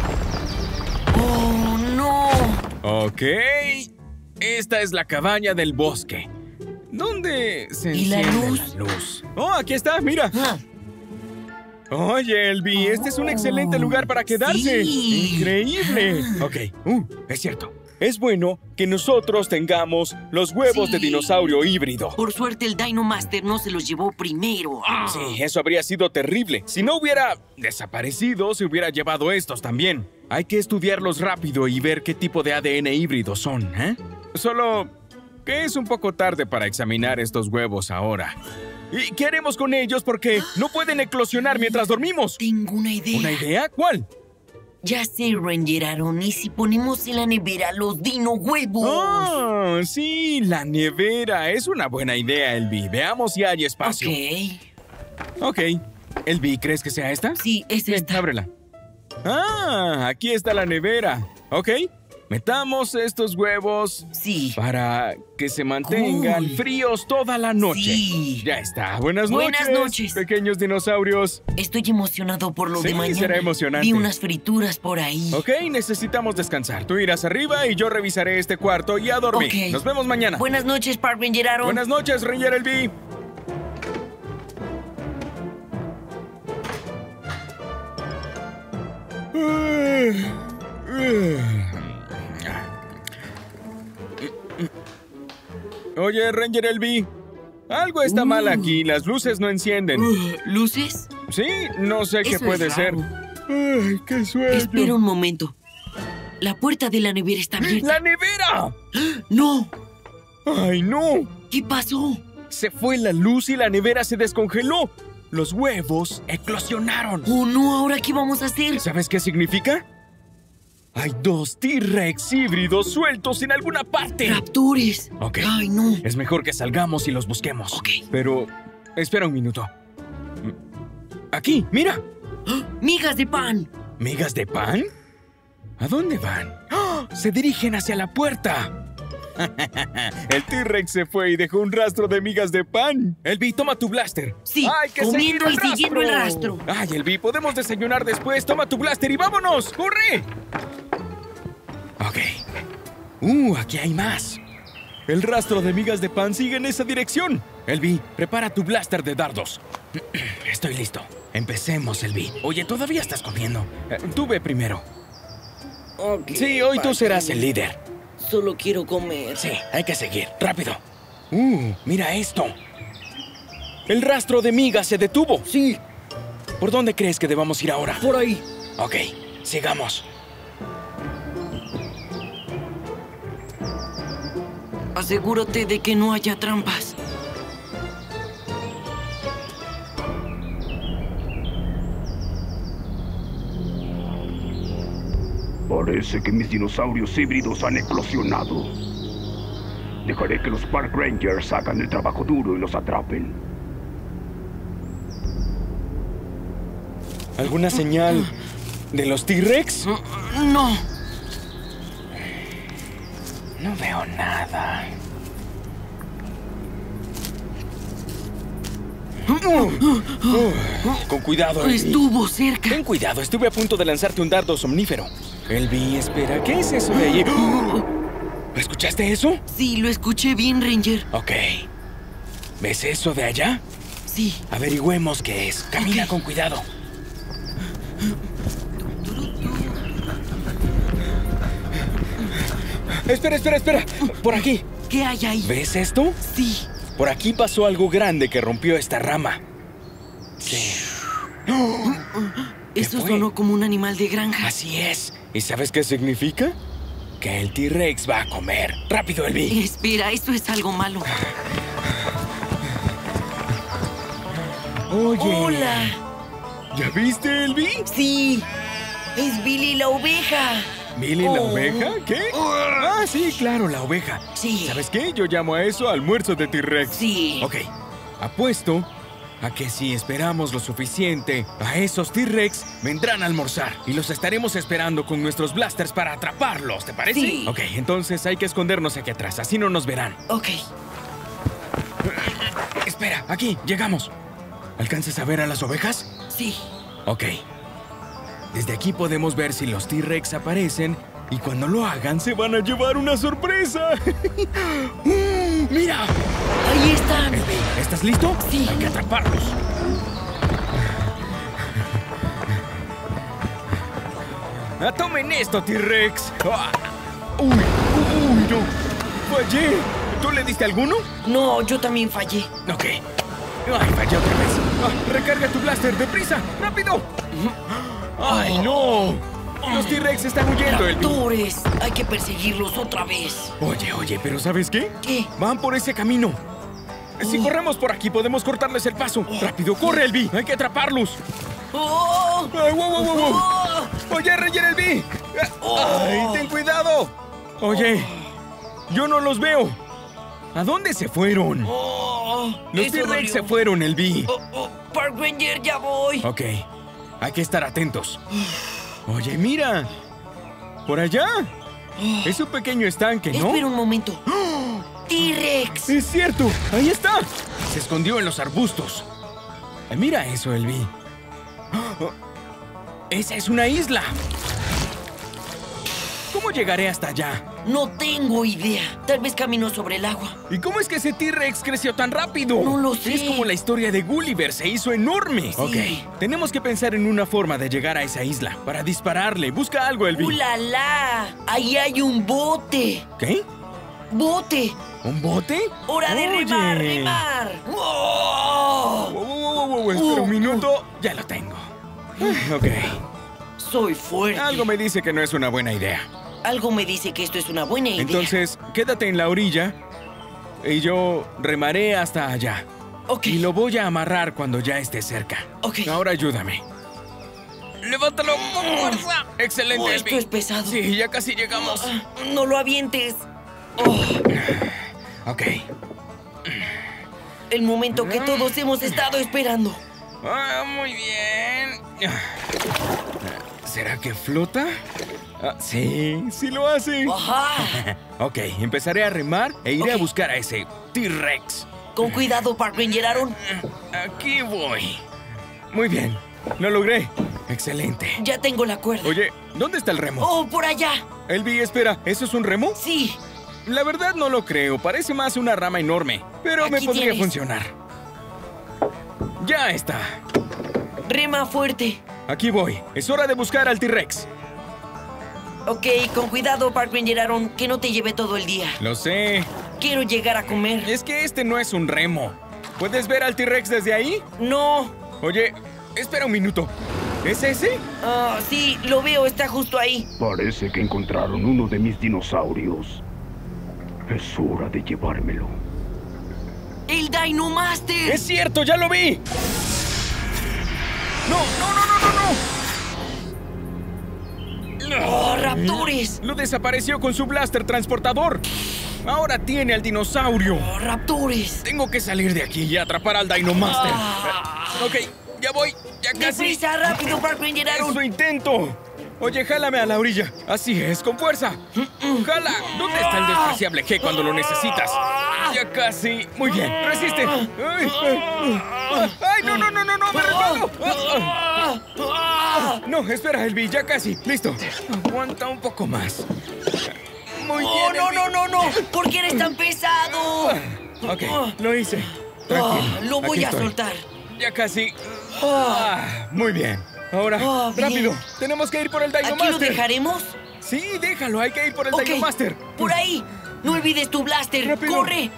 ¡Oh, no! Ok. Esta es la cabaña del bosque. ¿Dónde se ¿Y la enciende luz? la luz? ¡Oh, aquí está! ¡Mira! Ah, Oye, Elvi, este es un excelente lugar para quedarse. sí. ¡Increíble! Ok, uh, es cierto. Es bueno que nosotros tengamos los huevos de Sí. dinosaurio híbrido. por suerte el Dino Master no se los llevó primero. Ah. Sí, eso habría sido terrible. Si no hubiera desaparecido, se hubiera llevado estos también. Hay que estudiarlos rápido y ver qué tipo de A D N híbrido son, ¿eh? Solo que es un poco tarde para examinar estos huevos ahora. ¿Y qué haremos con ellos? Porque no pueden eclosionar mientras dormimos. Tengo una idea. ¿Una idea? ¿Cuál? Ya sé, Ranger Aaron. ¿Y si ponemos en la nevera los dino huevos? Oh, sí, la nevera. Es una buena idea, Elvi. Veamos si hay espacio. Ok. Ok. Elvi, ¿crees que sea esta? Sí, es Bien, esta. ábrela. Ah, aquí está la nevera. Ok, metamos estos huevos. Sí. Para que se mantengan Cool. fríos toda la noche. Sí. Ya está. Buenas, Buenas noches, noches. pequeños dinosaurios. Estoy emocionado por lo Sí, de mañana. será emocionante. Vi unas frituras por ahí. Ok, necesitamos descansar. Tú irás arriba y yo revisaré este cuarto y a dormir. Ok. Nos vemos mañana. Buenas noches, Park Ranger Aaron. Buenas noches, Ranger Elby. Oye, Ranger Elby, algo está Uh. mal aquí. Las luces no encienden. Uh, ¿Luces? Sí, no sé qué Eso puede es ser. raro. Ay, qué sueño. Espera un momento. La puerta de la nevera está abierta. ¡La nevera! ¡No! ¡Ay, no! ¿Qué pasó? Se fue la luz y la nevera se descongeló. Los huevos eclosionaron. ¡Oh, no! ¿Ahora qué vamos a hacer? ¿Sabes qué significa? Hay dos T-Rex híbridos sueltos en alguna parte. ¡Raptores! Ok. ¡Ay, no! Es mejor que salgamos y los busquemos. Ok. Pero, espera un minuto. Aquí, mira. ¡Migas de pan! ¿Migas de pan? ¿A dónde van? ¡Oh! Se dirigen hacia la puerta. El T-Rex se fue y dejó un rastro de migas de pan. Elby, toma tu blaster. Sí, ¡Hay que comiendo seguir y siguiendo el rastro. Ay, Elby, podemos desayunar después. Toma tu blaster y vámonos. ¡Corre! Ok. Uh, aquí hay más. El rastro de migas de pan sigue en esa dirección. Elby, prepara tu blaster de dardos. Estoy listo. Empecemos, Elby. Oye, todavía estás comiendo. Eh, tú ve primero. Ok, Sí, hoy tú Park serás Ranger. el líder. Solo quiero comer. Sí, hay que seguir. Rápido. Uh, mira esto. El rastro de migas se detuvo. Sí, ¿Por dónde crees que debamos ir ahora? por ahí. Ok, sigamos. Asegúrate de que no haya trampas. Parece que mis dinosaurios híbridos han eclosionado. Dejaré que los Park Rangers hagan el trabajo duro y los atrapen. ¿Alguna señal de los T-Rex? No. No veo nada. Uh, con cuidado, Elby. Estuvo cerca. Ten cuidado, estuve a punto de lanzarte un dardo somnífero. Elby, espera, ¿qué es eso de allí? ¿Escuchaste eso? Sí, lo escuché bien, Ranger. Ok. ¿Ves eso de allá? Sí. Averigüemos qué es. Camina Ok. con cuidado. Espera, espera, espera. Por aquí. ¿Qué hay ahí? ¿Ves esto? Sí. Por aquí pasó algo grande que rompió esta rama. Sí. ¿Qué Eso fue? sonó como un animal de granja. Así es. ¿Y sabes qué significa? Que el T-Rex va a comer. ¡Rápido, Elby! Espera, esto es algo malo. Oye. ¡Hola! ¿Ya viste, Elby? Sí. Es Billy la oveja. ¿Billy la Oh. oveja? ¿Qué? Ah, sí, claro, la oveja. Sí. ¿Sabes qué? Yo llamo a eso almuerzo de T-Rex. Sí. Ok. Apuesto a que si esperamos lo suficiente, a esos T-Rex vendrán a almorzar. Y los estaremos esperando con nuestros blasters para atraparlos, ¿te parece? Sí. Ok, entonces hay que escondernos aquí atrás, así no nos verán. Ok. Espera, aquí, llegamos. ¿Alcanzas a ver a las ovejas? Sí. Ok. Desde aquí podemos ver si los T-Rex aparecen y cuando lo hagan se van a llevar una sorpresa. ¡Uh! ¡Mira! Ahí están. Elby, ¿estás listo? Sí. Hay que atraparlos. ¡Ah, tomen esto, T-Rex! ¡Ah! ¡Uy! ¡Uy, no! ¡Fallé! ¿Tú le diste alguno? No, yo también fallé. Ok. ¡Ay, fallé otra vez! Ah, ¡recarga tu blaster! ¡Deprisa! ¡Rápido! ¡Ay, no! Los T-Rex están huyendo, Elby. Raptores. Hay que perseguirlos otra vez. Oye, oye, ¿pero sabes qué? ¿Qué? Van por ese camino. Si Oh. corremos por aquí, podemos cortarles el paso. ¡Rápido, corre, Elby! ¡Hay que atraparlos! ¡Oh! ¡Ay, wow, wow, wow, wow! ¡Oh! ¡Oye, Ranger Elby! Oh. ¡Ay, ten cuidado! Oye, yo no los veo. ¿A dónde se fueron? Oh, Los eso T-Rex dolió. se fueron, Elby. Oh, oh, Park Ranger, ya voy. Ok, hay que estar atentos. Oye, mira. Por allá. Es un pequeño estanque, ¿no? Espera un momento. ¡T-Rex! ¡Es cierto! ¡Ahí está! Se escondió en los arbustos. Eh, Mira eso, Elvi. ¡Oh! ¡Esa es una isla! ¿Cómo llegaré hasta allá? No tengo idea. Tal vez camino sobre el agua. ¿Y cómo es que ese T-Rex creció tan rápido? No lo sé. Es como la historia de Gulliver, se hizo enorme. Sí. Ok, tenemos que pensar en una forma de llegar a esa isla. Para dispararle. Busca algo, Elvi. ¡Uh, la, la! Ahí hay un bote. ¿Qué? ¡Bote! ¿Un bote? ¡Hora de Oye. remar, remar! ¡Wow! Wow, wow, wow, wow, wow, espera un minuto. Ya lo tengo. Ok. Soy fuerte. Algo me dice que no es una buena idea. Algo me dice que esto es una buena idea. Entonces, quédate en la orilla y yo remaré hasta allá. Ok. Y lo voy a amarrar cuando ya esté cerca. Ok. Ahora ayúdame. ¡Levántalo con fuerza! ¡Excelente, Oh, esto Elvi. es pesado. Sí, ya casi llegamos. No lo avientes. Oh, Ok. el momento que todos hemos estado esperando. Ah, muy bien. ¿Será que flota? Ah, sí, sí lo hace. Ajá. Ok, empezaré a remar e iré Ok. a buscar a ese T-Rex. Con cuidado, Park Ranger Aaron. Aquí voy. Muy bien, lo logré. Excelente. Ya tengo la cuerda. Oye, ¿dónde está el remo? ¡Oh, por allá! Elvi, espera, ¿eso es un remo? Sí. La verdad no lo creo, parece más una rama enorme, pero me Aquí podría tienes. funcionar. Ya está. Rema fuerte. Aquí voy. Es hora de buscar al T-Rex. Ok, con cuidado, Park Ranger Aaron, que no te lleve todo el día. Lo sé. Quiero llegar a comer. Es que este no es un remo. ¿Puedes ver al T-Rex desde ahí? No. Oye, espera un minuto. ¿Es ese? Ah, sí, lo veo, está justo ahí. Parece que encontraron uno de mis dinosaurios. Es hora de llevármelo. ¡El Dino Master! ¡Es cierto, ya lo vi! ¡No, no, no, no, no, no! ¡Oh, raptores! Lo desapareció con su blaster transportador. Ahora tiene al dinosaurio. ¡Oh, raptores! Tengo que salir de aquí y atrapar al Dino Master. Ah. Ok, ya voy, ya casi. ¡Deprisa, rápido, Park Ranger Aaron! ¡Eso intento! Oye, jálame a la orilla. Así es, con fuerza. ¡Jala! ¿Dónde está el despreciable G cuando lo necesitas? Ya casi. Muy bien, resiste. ¡Ay, ay no, no, no, no, no! ¡Me resbalo! No, espera, Elvi, ya casi. Listo. Aguanta un poco más. Muy bien, ¡Oh, no, Elvi. no, no, no! ¿Por qué eres tan pesado? Ok, lo hice. Tranquilo. Oh, lo voy aquí a estoy. soltar. Ya casi. Ah, muy bien. Ahora, Oh, bien. rápido. Tenemos que ir por el Dino ¿Aquí Master. lo dejaremos? Sí, déjalo. Hay que ir por el Ok, Dino Master. por ahí. No olvides tu blaster. Rápido. ¡Corre!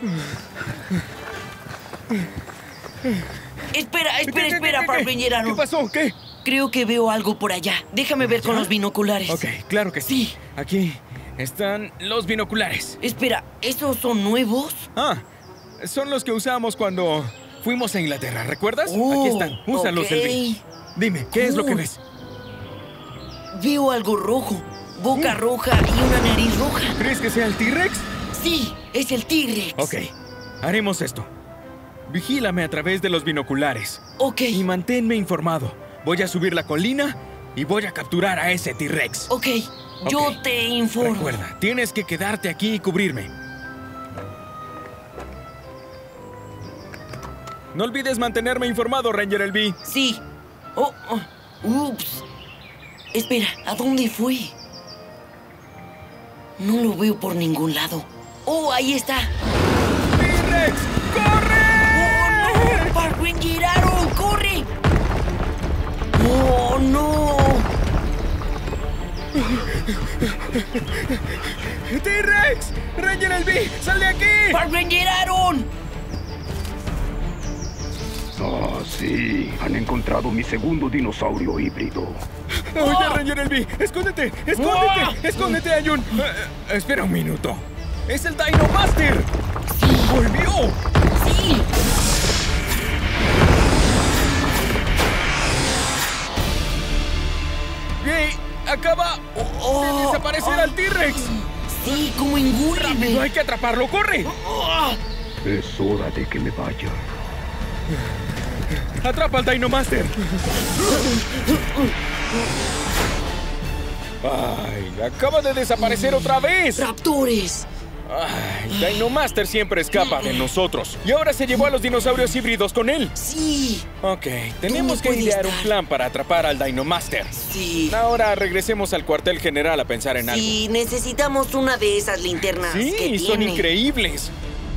Espera, espera, ¿Qué, qué, espera, qué, Park qué? Ranger Aaron. ¿Qué pasó? ¿Qué? Creo que veo algo por allá. Déjame ver con ¿Ya? los binoculares. Ok, claro que sí. Sí. Aquí están los binoculares. Espera, ¿esos son nuevos? Ah, son los que usamos cuando fuimos a Inglaterra. ¿Recuerdas? Oh, Aquí están. Úsalos, ok. Elvi. Dime, ¿qué es lo que Oh. ves? Veo algo rojo. Boca Mm. roja y una nariz roja. ¿Crees que sea el T-Rex? Sí, es el T-Rex. Ok, haremos esto. Vigílame a través de los binoculares. Ok, Y manténme informado. Voy a subir la colina y voy a capturar a ese T-Rex. ok. Yo Ok. te informo. Recuerda, tienes que quedarte aquí y cubrirme. No olvides mantenerme informado, Ranger Elvi. Sí. Oh, oh, ups. Espera, ¿a dónde fue? No lo veo por ningún lado. Oh, ahí está. ¡T-Rex! ¡Corre! ¡Oh, no! ¡Park Ranger Aaron! ¡Corre! ¡Oh, no! ¡T-Rex! ¡Ranger Elvi! ¡Sal de aquí! ¡Park Ranger Aaron! Ah, sí. Han encontrado mi segundo dinosaurio híbrido. ¡Oye, Ranger Elvi! ¡Escóndete! ¡Escóndete! ¡Escóndete, Ayun! Eh, eh, espera un minuto. ¡Es el Dino Master! ¡Sí! ¡Volvió! ¡Sí! ¡Hey! ¡Acaba Oh, de desaparecer oh. al T-Rex! Sí, como en ¡Rápido! Gulliver. ¡Hay que atraparlo! ¡Corre! Oh, Es hora de que me vaya. ¡Atrapa al Dino Master! ¡Ay! ¡Acaba de desaparecer otra vez! ¡Raptores! ¡Ay! Dinomaster siempre escapa de nosotros. Y ahora se llevó a los dinosaurios híbridos con él. ¡Sí! Ok, tenemos que idear un plan para atrapar al Dinomaster. Sí. Ahora regresemos al cuartel general a pensar en algo. Sí, necesitamos una de esas linternas Sí, que son tiene. increíbles.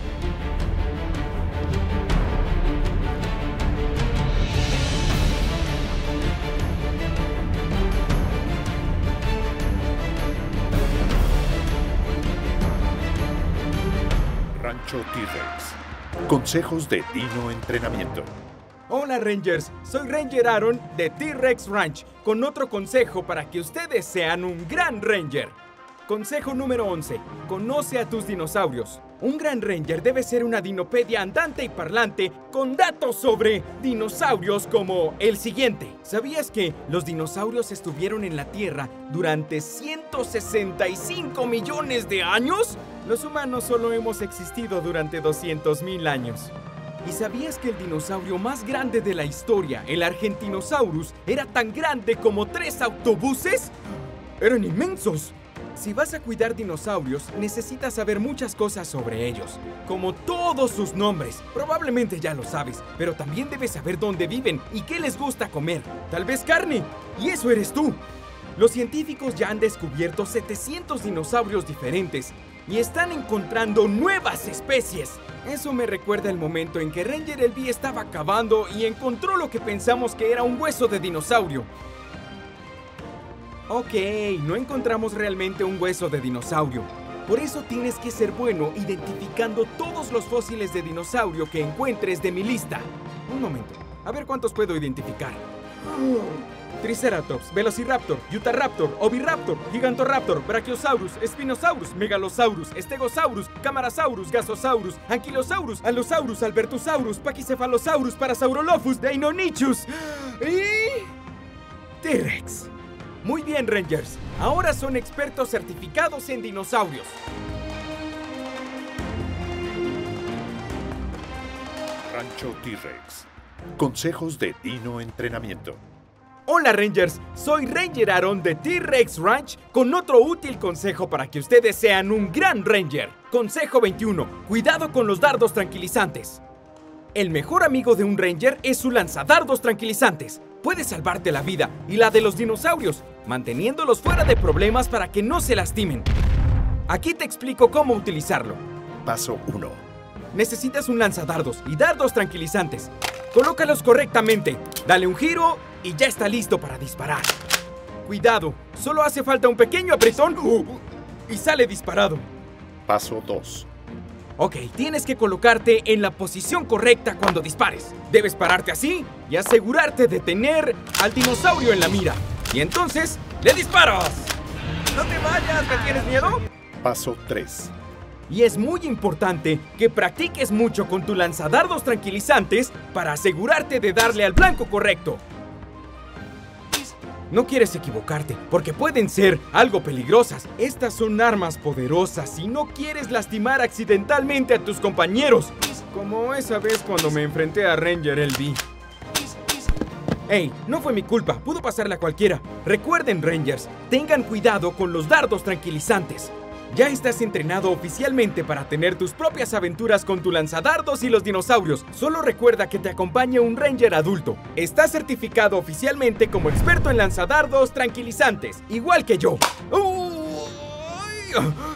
Rancho T-Rex. Consejos de Dino Entrenamiento. Hola Rangers, soy Ranger Aaron de T-Rex Ranch con otro consejo para que ustedes sean un gran Ranger. Consejo número once. Conoce a tus dinosaurios. Un gran Ranger debe ser una dinopedia andante y parlante con datos sobre dinosaurios como el siguiente. ¿Sabías que los dinosaurios estuvieron en la Tierra durante ciento sesenta y cinco millones de años? Los humanos solo hemos existido durante doscientos mil años. ¿Y sabías que el dinosaurio más grande de la historia, el Argentinosaurus, era tan grande como tres autobuses? ¡Eran inmensos! Si vas a cuidar dinosaurios, necesitas saber muchas cosas sobre ellos, como todos sus nombres. Probablemente ya lo sabes, pero también debes saber dónde viven y qué les gusta comer. Tal vez carne, y eso eres tú. Los científicos ya han descubierto setecientos dinosaurios diferentes y están encontrando nuevas especies. Eso me recuerda el momento en que Ranger L B estaba cavando y encontró lo que pensamos que era un hueso de dinosaurio. Ok, no encontramos realmente un hueso de dinosaurio. Por eso tienes que ser bueno identificando todos los fósiles de dinosaurio que encuentres de mi lista. Un momento, a ver cuántos puedo identificar. Triceratops, Velociraptor, Utahraptor, Oviraptor, Gigantoraptor, Brachiosaurus, Spinosaurus, Megalosaurus, Stegosaurus, Camarasaurus, Gasosaurus, Ankylosaurus, Allosaurus, Albertosaurus, Pachycephalosaurus, Parasaurolophus, Deinonychus y... T-Rex. Muy bien, Rangers. Ahora son expertos certificados en dinosaurios. Rancho T-Rex. Consejos de Dino Entrenamiento. Hola Rangers, soy Ranger Aaron de T-Rex Ranch con otro útil consejo para que ustedes sean un gran Ranger. Consejo veintiuno. Cuidado con los dardos tranquilizantes. El mejor amigo de un Ranger es su lanzadardos tranquilizantes. Puede salvarte la vida y la de los dinosaurios, manteniéndolos fuera de problemas para que no se lastimen. Aquí te explico cómo utilizarlo. Paso uno. Necesitas un lanzadardos y dardos tranquilizantes. Colócalos correctamente, dale un giro y ya está listo para disparar. Cuidado, solo hace falta un pequeño apretón uh, y sale disparado. Paso dos. Ok, tienes que colocarte en la posición correcta cuando dispares. Debes pararte así y asegurarte de tener al dinosaurio en la mira. Y entonces, ¡le disparas! ¡No te vayas! ¿Me tienes miedo? Paso tres. Y es muy importante que practiques mucho con tu lanzadardos tranquilizantes para asegurarte de darle al blanco correcto. No quieres equivocarte, porque pueden ser algo peligrosas. Estas son armas poderosas y no quieres lastimar accidentalmente a tus compañeros. Como esa vez cuando me enfrenté a Ranger L B. Hey, no fue mi culpa, pudo pasarle a cualquiera. Recuerden, Rangers, tengan cuidado con los dardos tranquilizantes. Ya estás entrenado oficialmente para tener tus propias aventuras con tu lanzadardos y los dinosaurios. Solo recuerda que te acompaña un Ranger adulto. Estás certificado oficialmente como experto en lanzadardos tranquilizantes, igual que yo. ¡Uh!